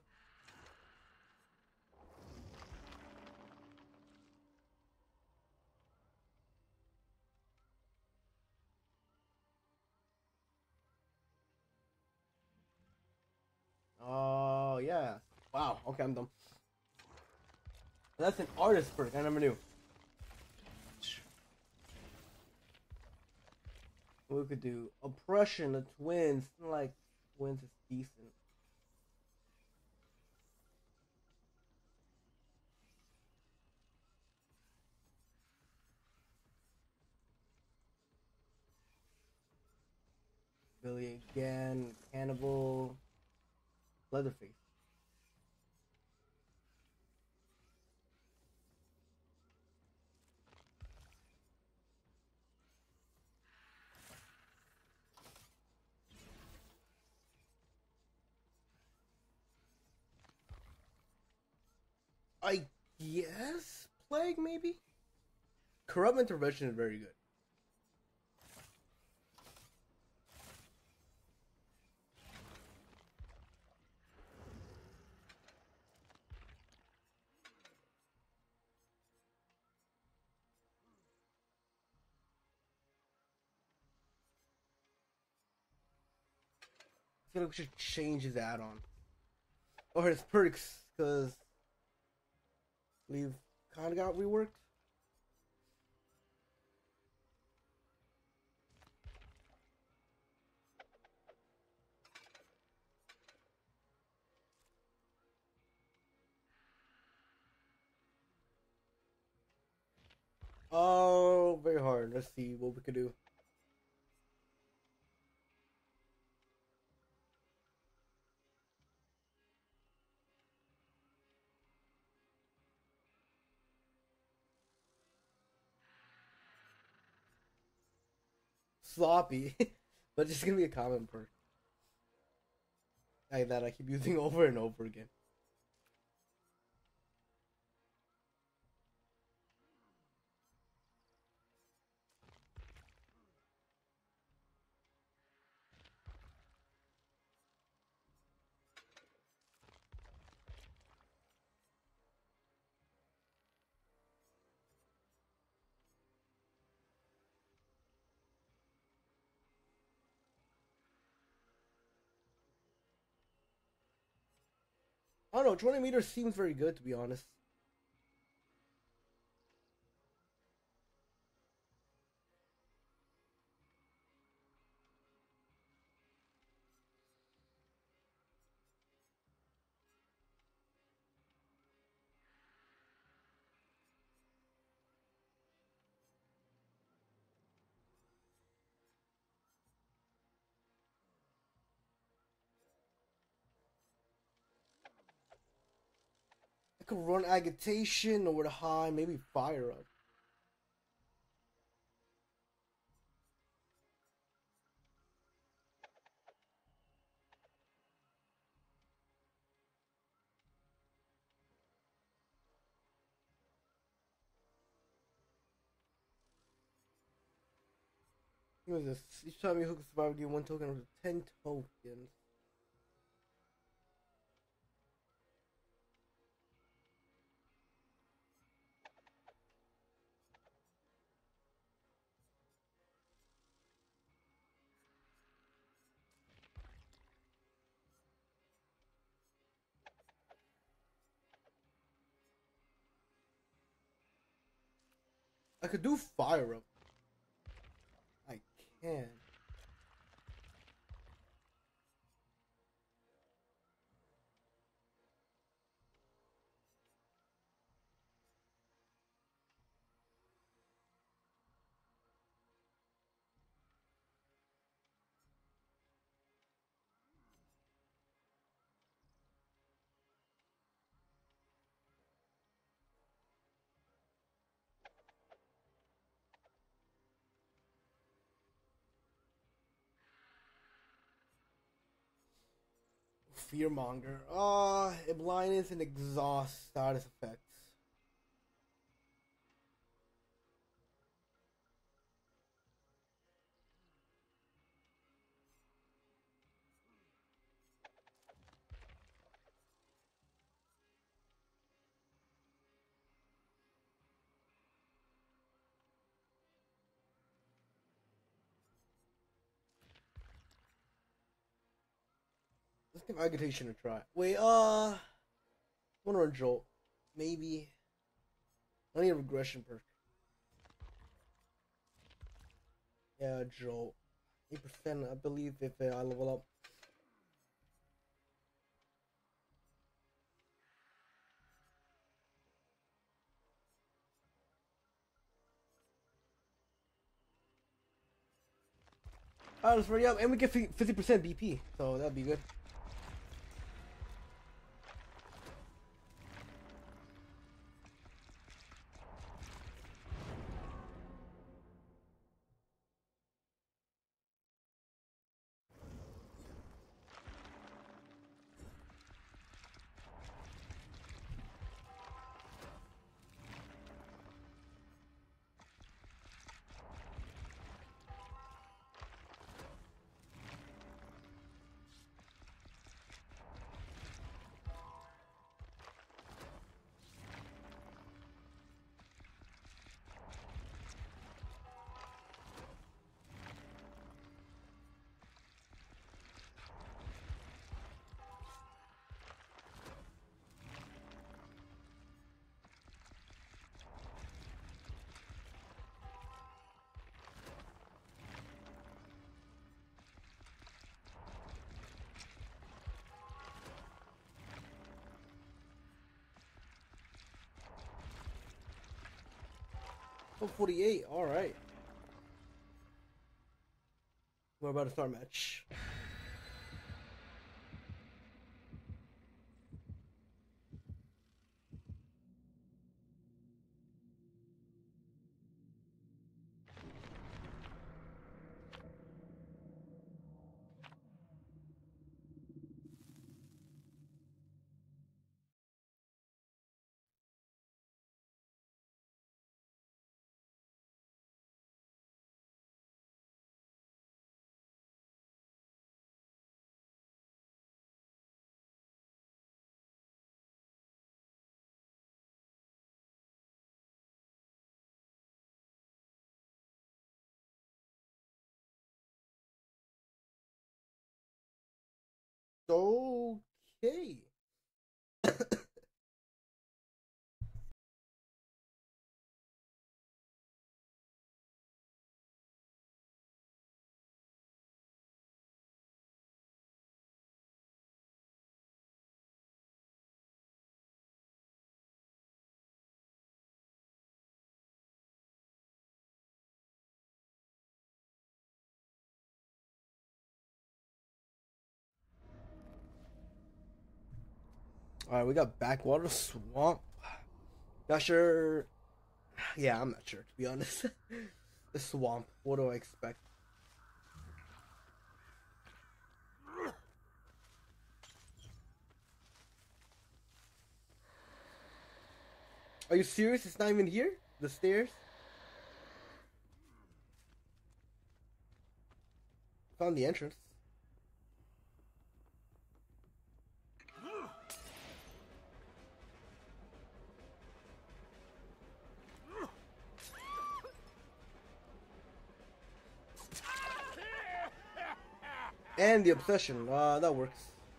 Oh, yeah. Wow. Okay, I'm dumb. That's an artist perk. I never knew. We could do oppression, the twins. Like twins is decent. Billy again, cannibal, Leatherface. I guess plague maybe. Corrupt intervention is very good. I feel like we should change his add-on or his perks because we've kind of got reworked. Oh, very hard. Let's see what we could do. Sloppy, but it's gonna be a common perk like that I keep using over and over again. I don't know. twenty meters seems very good to be honest. I could run agitation over the high, maybe fire up. What is this? Each time you hook a survivor, gain one token of ten tokens. I could do fire up. I can. Fearmonger. Ah, uh, blindness and exhaust status effects. Let's give agitation a try. Wait, uh, one or jolt, maybe. I need a regression perk. Yeah, jolt. Eight percent, I believe, if uh, I level up. Alright, let's hurry up, and we get fifty percent B P, so that'd be good. Oh, forty-eight, alright. We're about to start match. Okay. Alright, we got Backwater Swamp. Not sure. Yeah, I'm not sure, to be honest. The swamp. What do I expect? Are you serious? It's not even here? The stairs? Found the entrance. And the obsession. Uh, that works.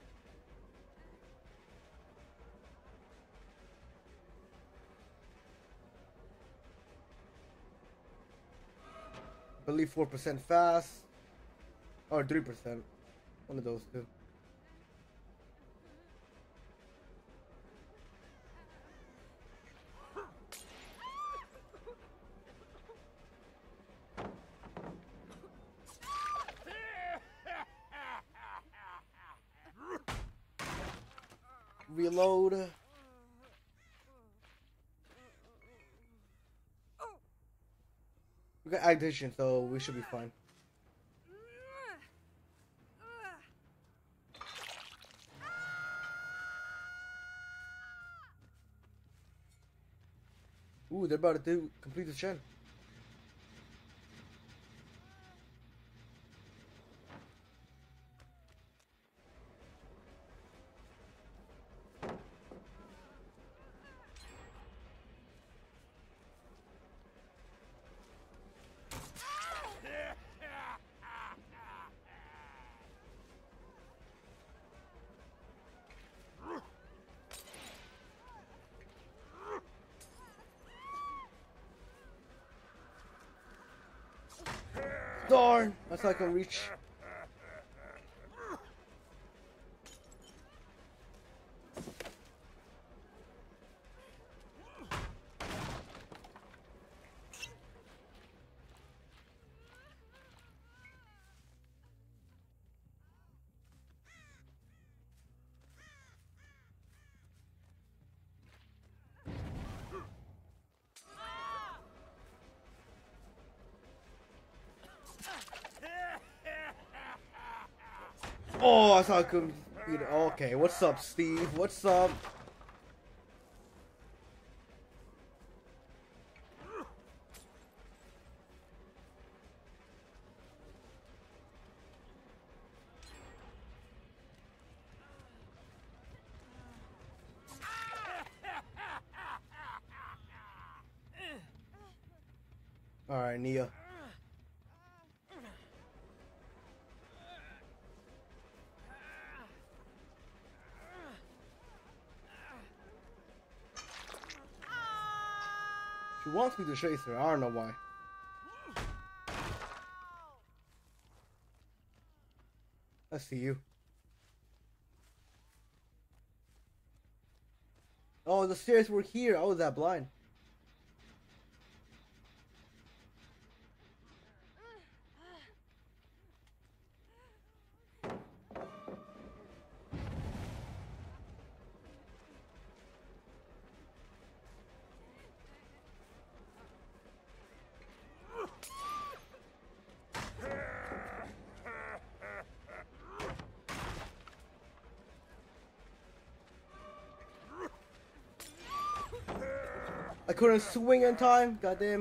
I believe four percent fast. Or three percent. One of those two. Reload. We got agitation, so we should be fine. Ooh, they're about to do complete the Shen. Darn! That's how I can reach. Oh, I thought I couldn't beat it. Okay, what's up, Steve? What's up? Alright, Nia. She wants me to chase her. I don't know why. I see you. Oh, the stairs were here. I was that blind. I couldn't swing in time. Goddamn.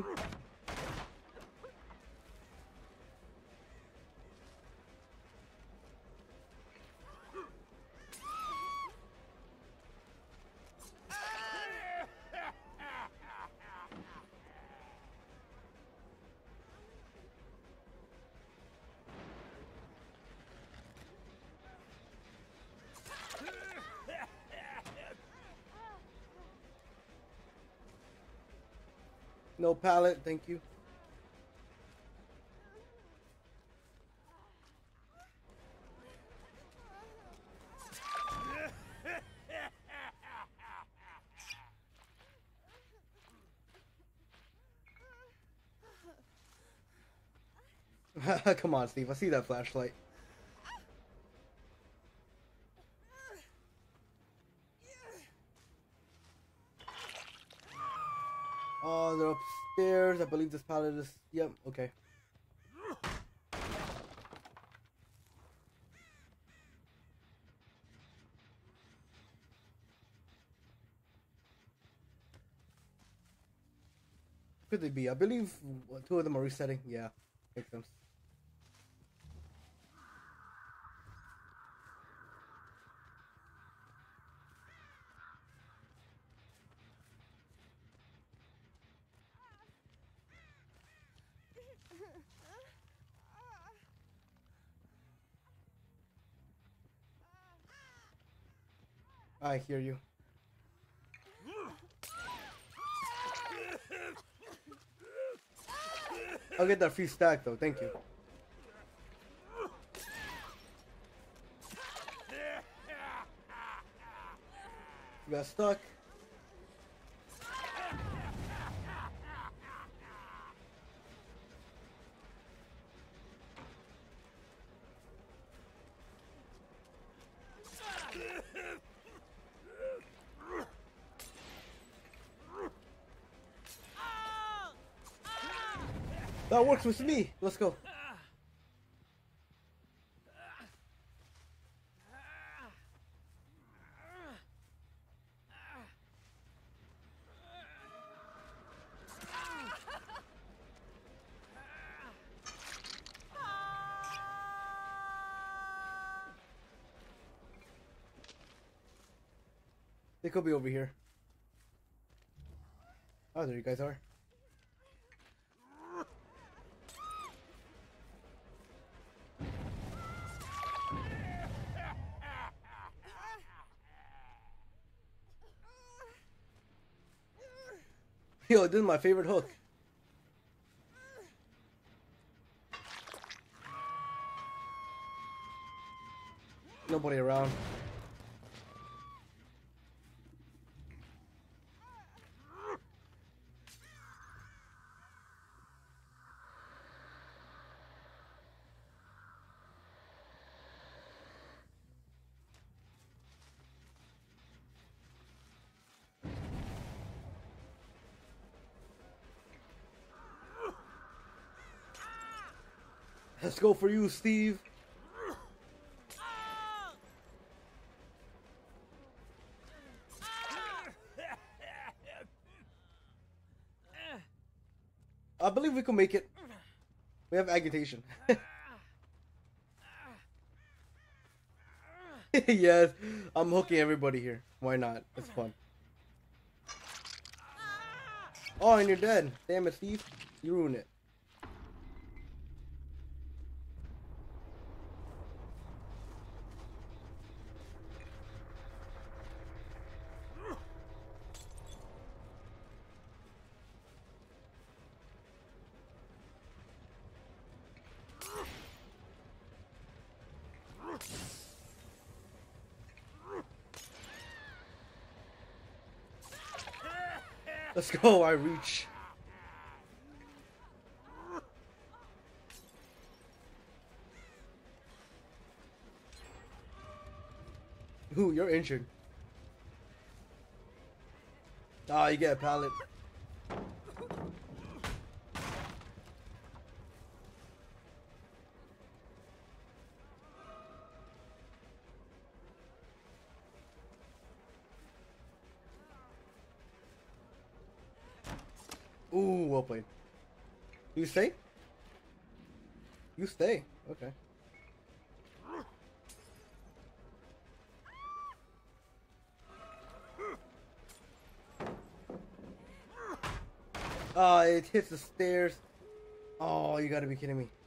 No pallet, thank you. Come on, Steve. I see that flashlight. Oh, they're upstairs. I believe this pallet is... Yep, okay. Could they be? I believe two of them are resetting. Yeah, makes sense. I hear you. I'll get that free stack though, thank you. You got stuck. That works with me. Let's go. They could be over here. Oh, there you guys are. Yo, this is my favorite hook. nobody around. Let's go for you, Steve. I believe we can make it. We have agitation. Yes, I'm hooking everybody here. Why not? It's fun. Oh, and you're dead. Damn it, Steve. You ruined it. Let's go, I reach. Ooh, you're injured. Ah, oh, you get a pallet. Ooh, well played. You stay? You stay. Okay. Ah, uh, it hits the stairs. Oh, you gotta be kidding me.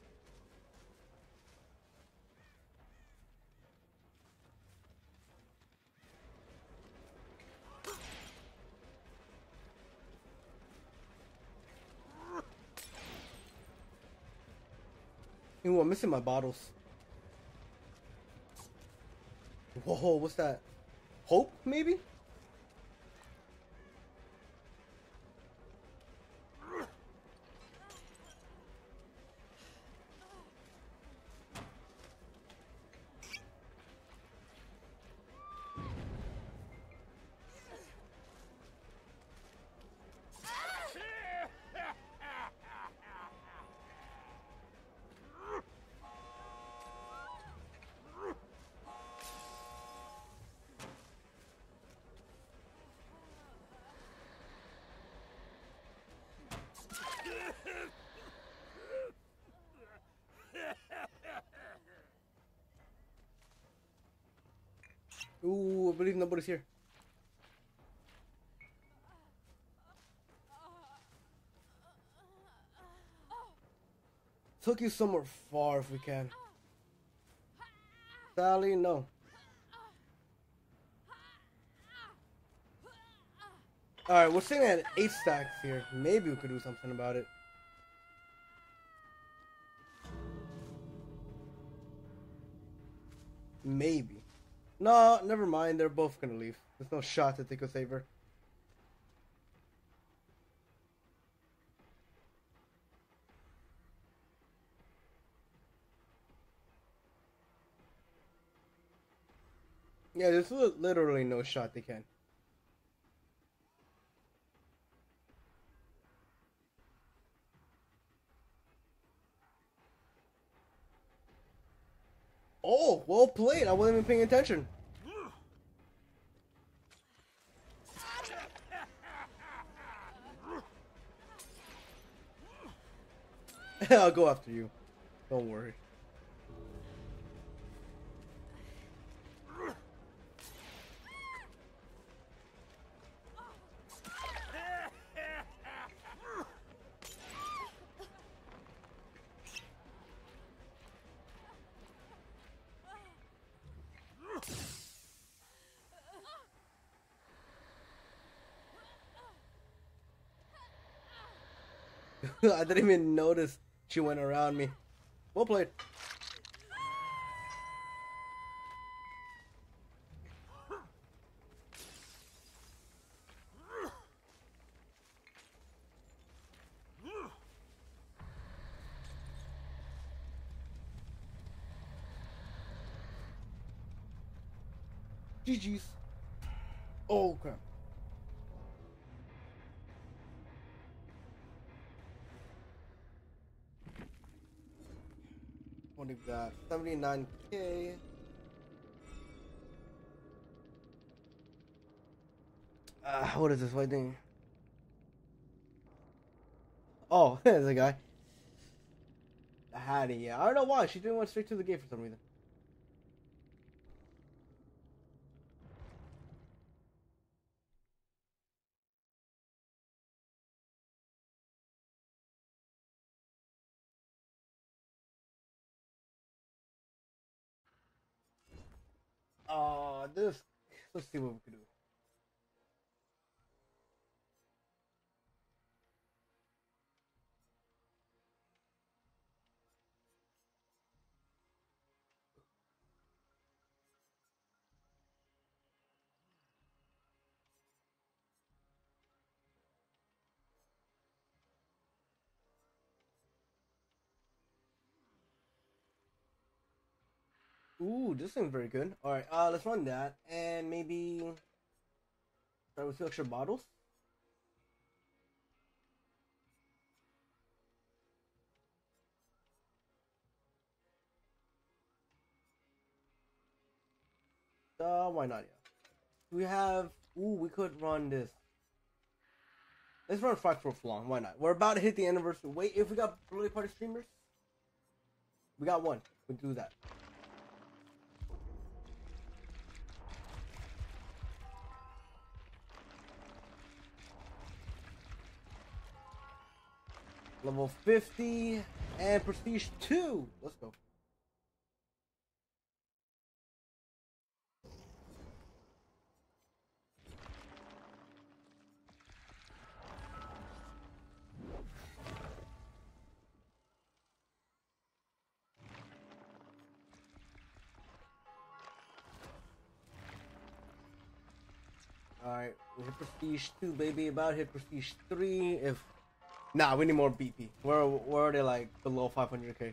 Ooh, I'm missing my bottles. Whoa, what's that? Hope, maybe? Ooh, I believe nobody's here. Took you somewhere far if we can. Sally, no. Alright, we're sitting at eight stacks here. Maybe we could do something about it. Maybe. No, never mind. They're both gonna leave. There's no shot that they could save her. Yeah, there's literally no shot they can. Oh, well played. I wasn't even paying attention. I'll go after you. Don't worry. I didn't even notice she went around me. Well played. G G's. Oh crap. What do we got? seventy-nine K. Uh, what is this white thing? Oh, there's a guy. Hattie, yeah. I don't know why. She didn't went straight to the gate for some reason. Uh, this. Let's see what we can do. Ooh, this seems very good. Alright, uh, let's run that. And maybe start with two extra bottles. Uh, why not? Yeah. We have. Ooh, we could run this. Let's run five for long. Why not? We're about to hit the anniversary. Wait, if we got birthday party streamers, we got one. We can do that. Level fifty and prestige two. Let's go. Alright, we hit prestige two, baby. About to hit prestige three. If nah, we need more B P. We're we're already like below five hundred K.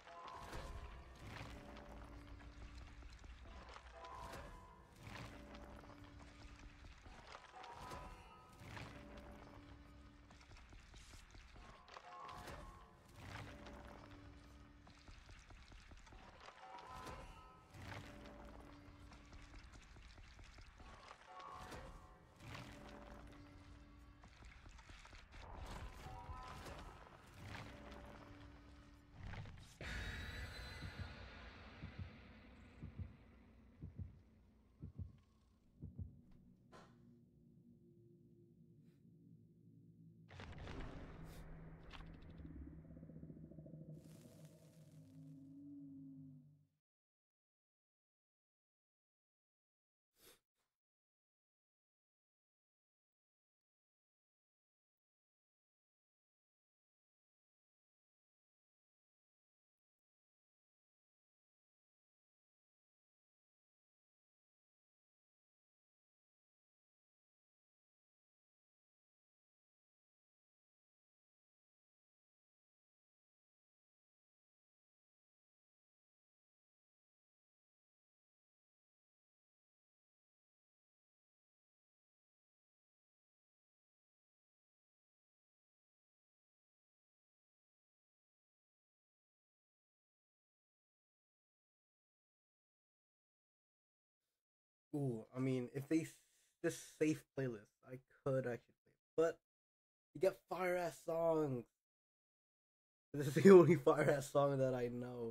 Ooh, I mean, if they this safe playlist, I could actually play it. But you get fire ass songs. This is the only fire ass song that I know.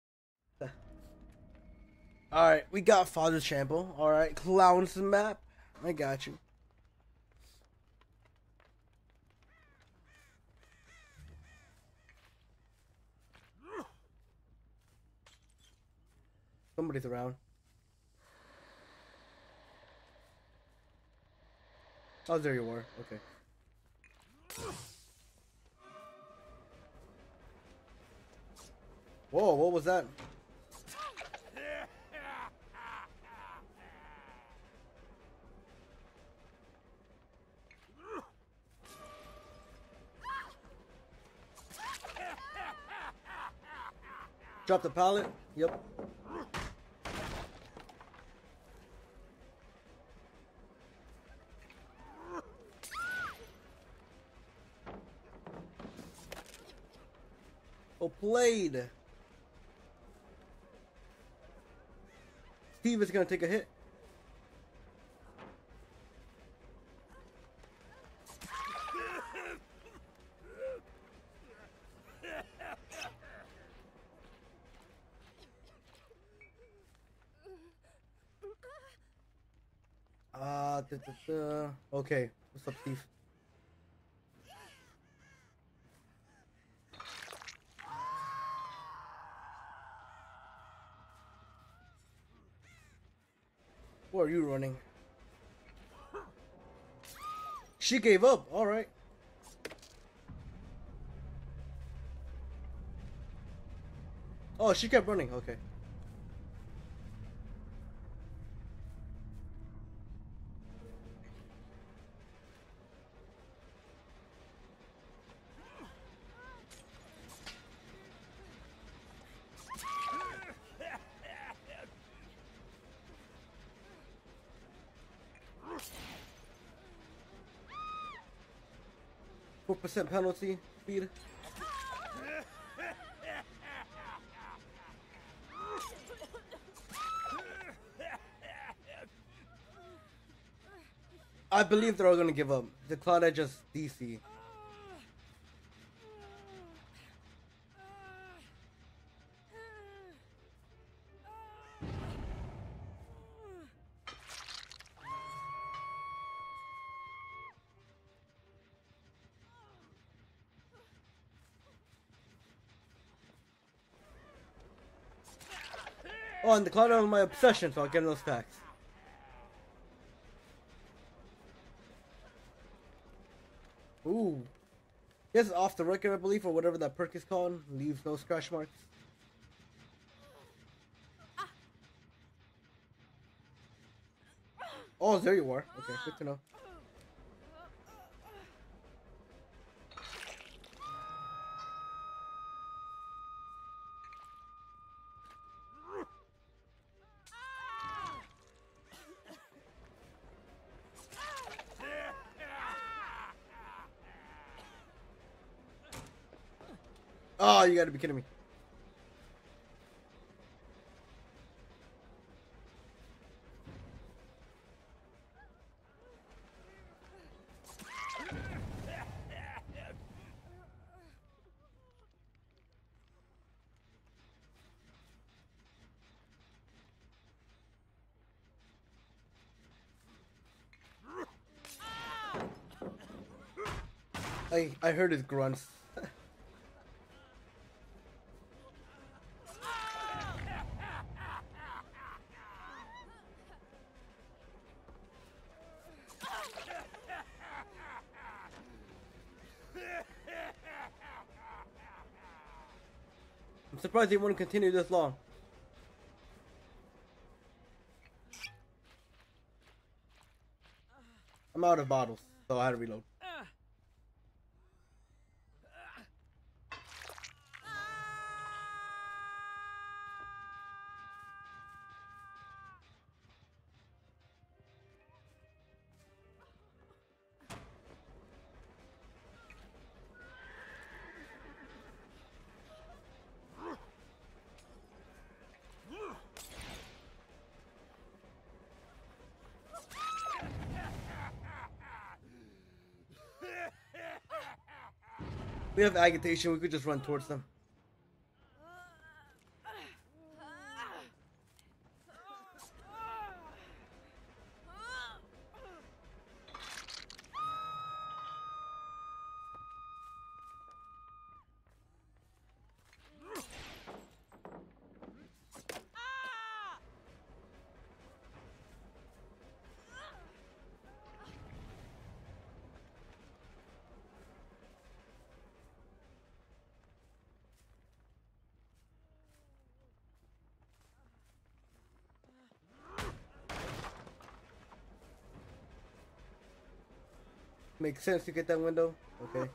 Alright, we got Father Trample. Alright, Clowns map. I got you. Somebody's around. Oh, there you were. Okay. Whoa, what was that? Drop the pallet. Yep. Well played. Steve is gonna take a hit. Uh, da, da, da. Okay. What's up, Steve? Where are you running? She gave up. All right. Oh, she kept running. Okay. Four percent penalty speed. I believe they're all gonna give up. The Claudette just D C. Oh, and the Claudette was my obsession, so I'll get those packs. Ooh. This is off the record, I believe, or whatever that perk is called. Leaves no scratch marks. Oh, there you are. Okay, good to know. Oh, you gotta be kidding me. I I heard his grunts. I'm surprised they wouldn't continue this long. I'm out of bottles, so I had to reload. We have agitation, we could just run towards them. Makes sense to get that window? Okay.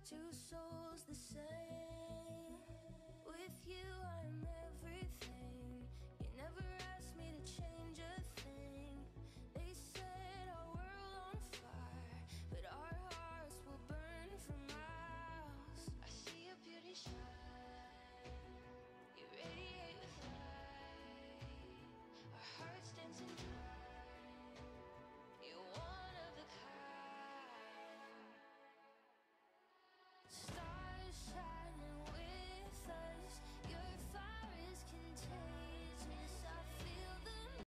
Too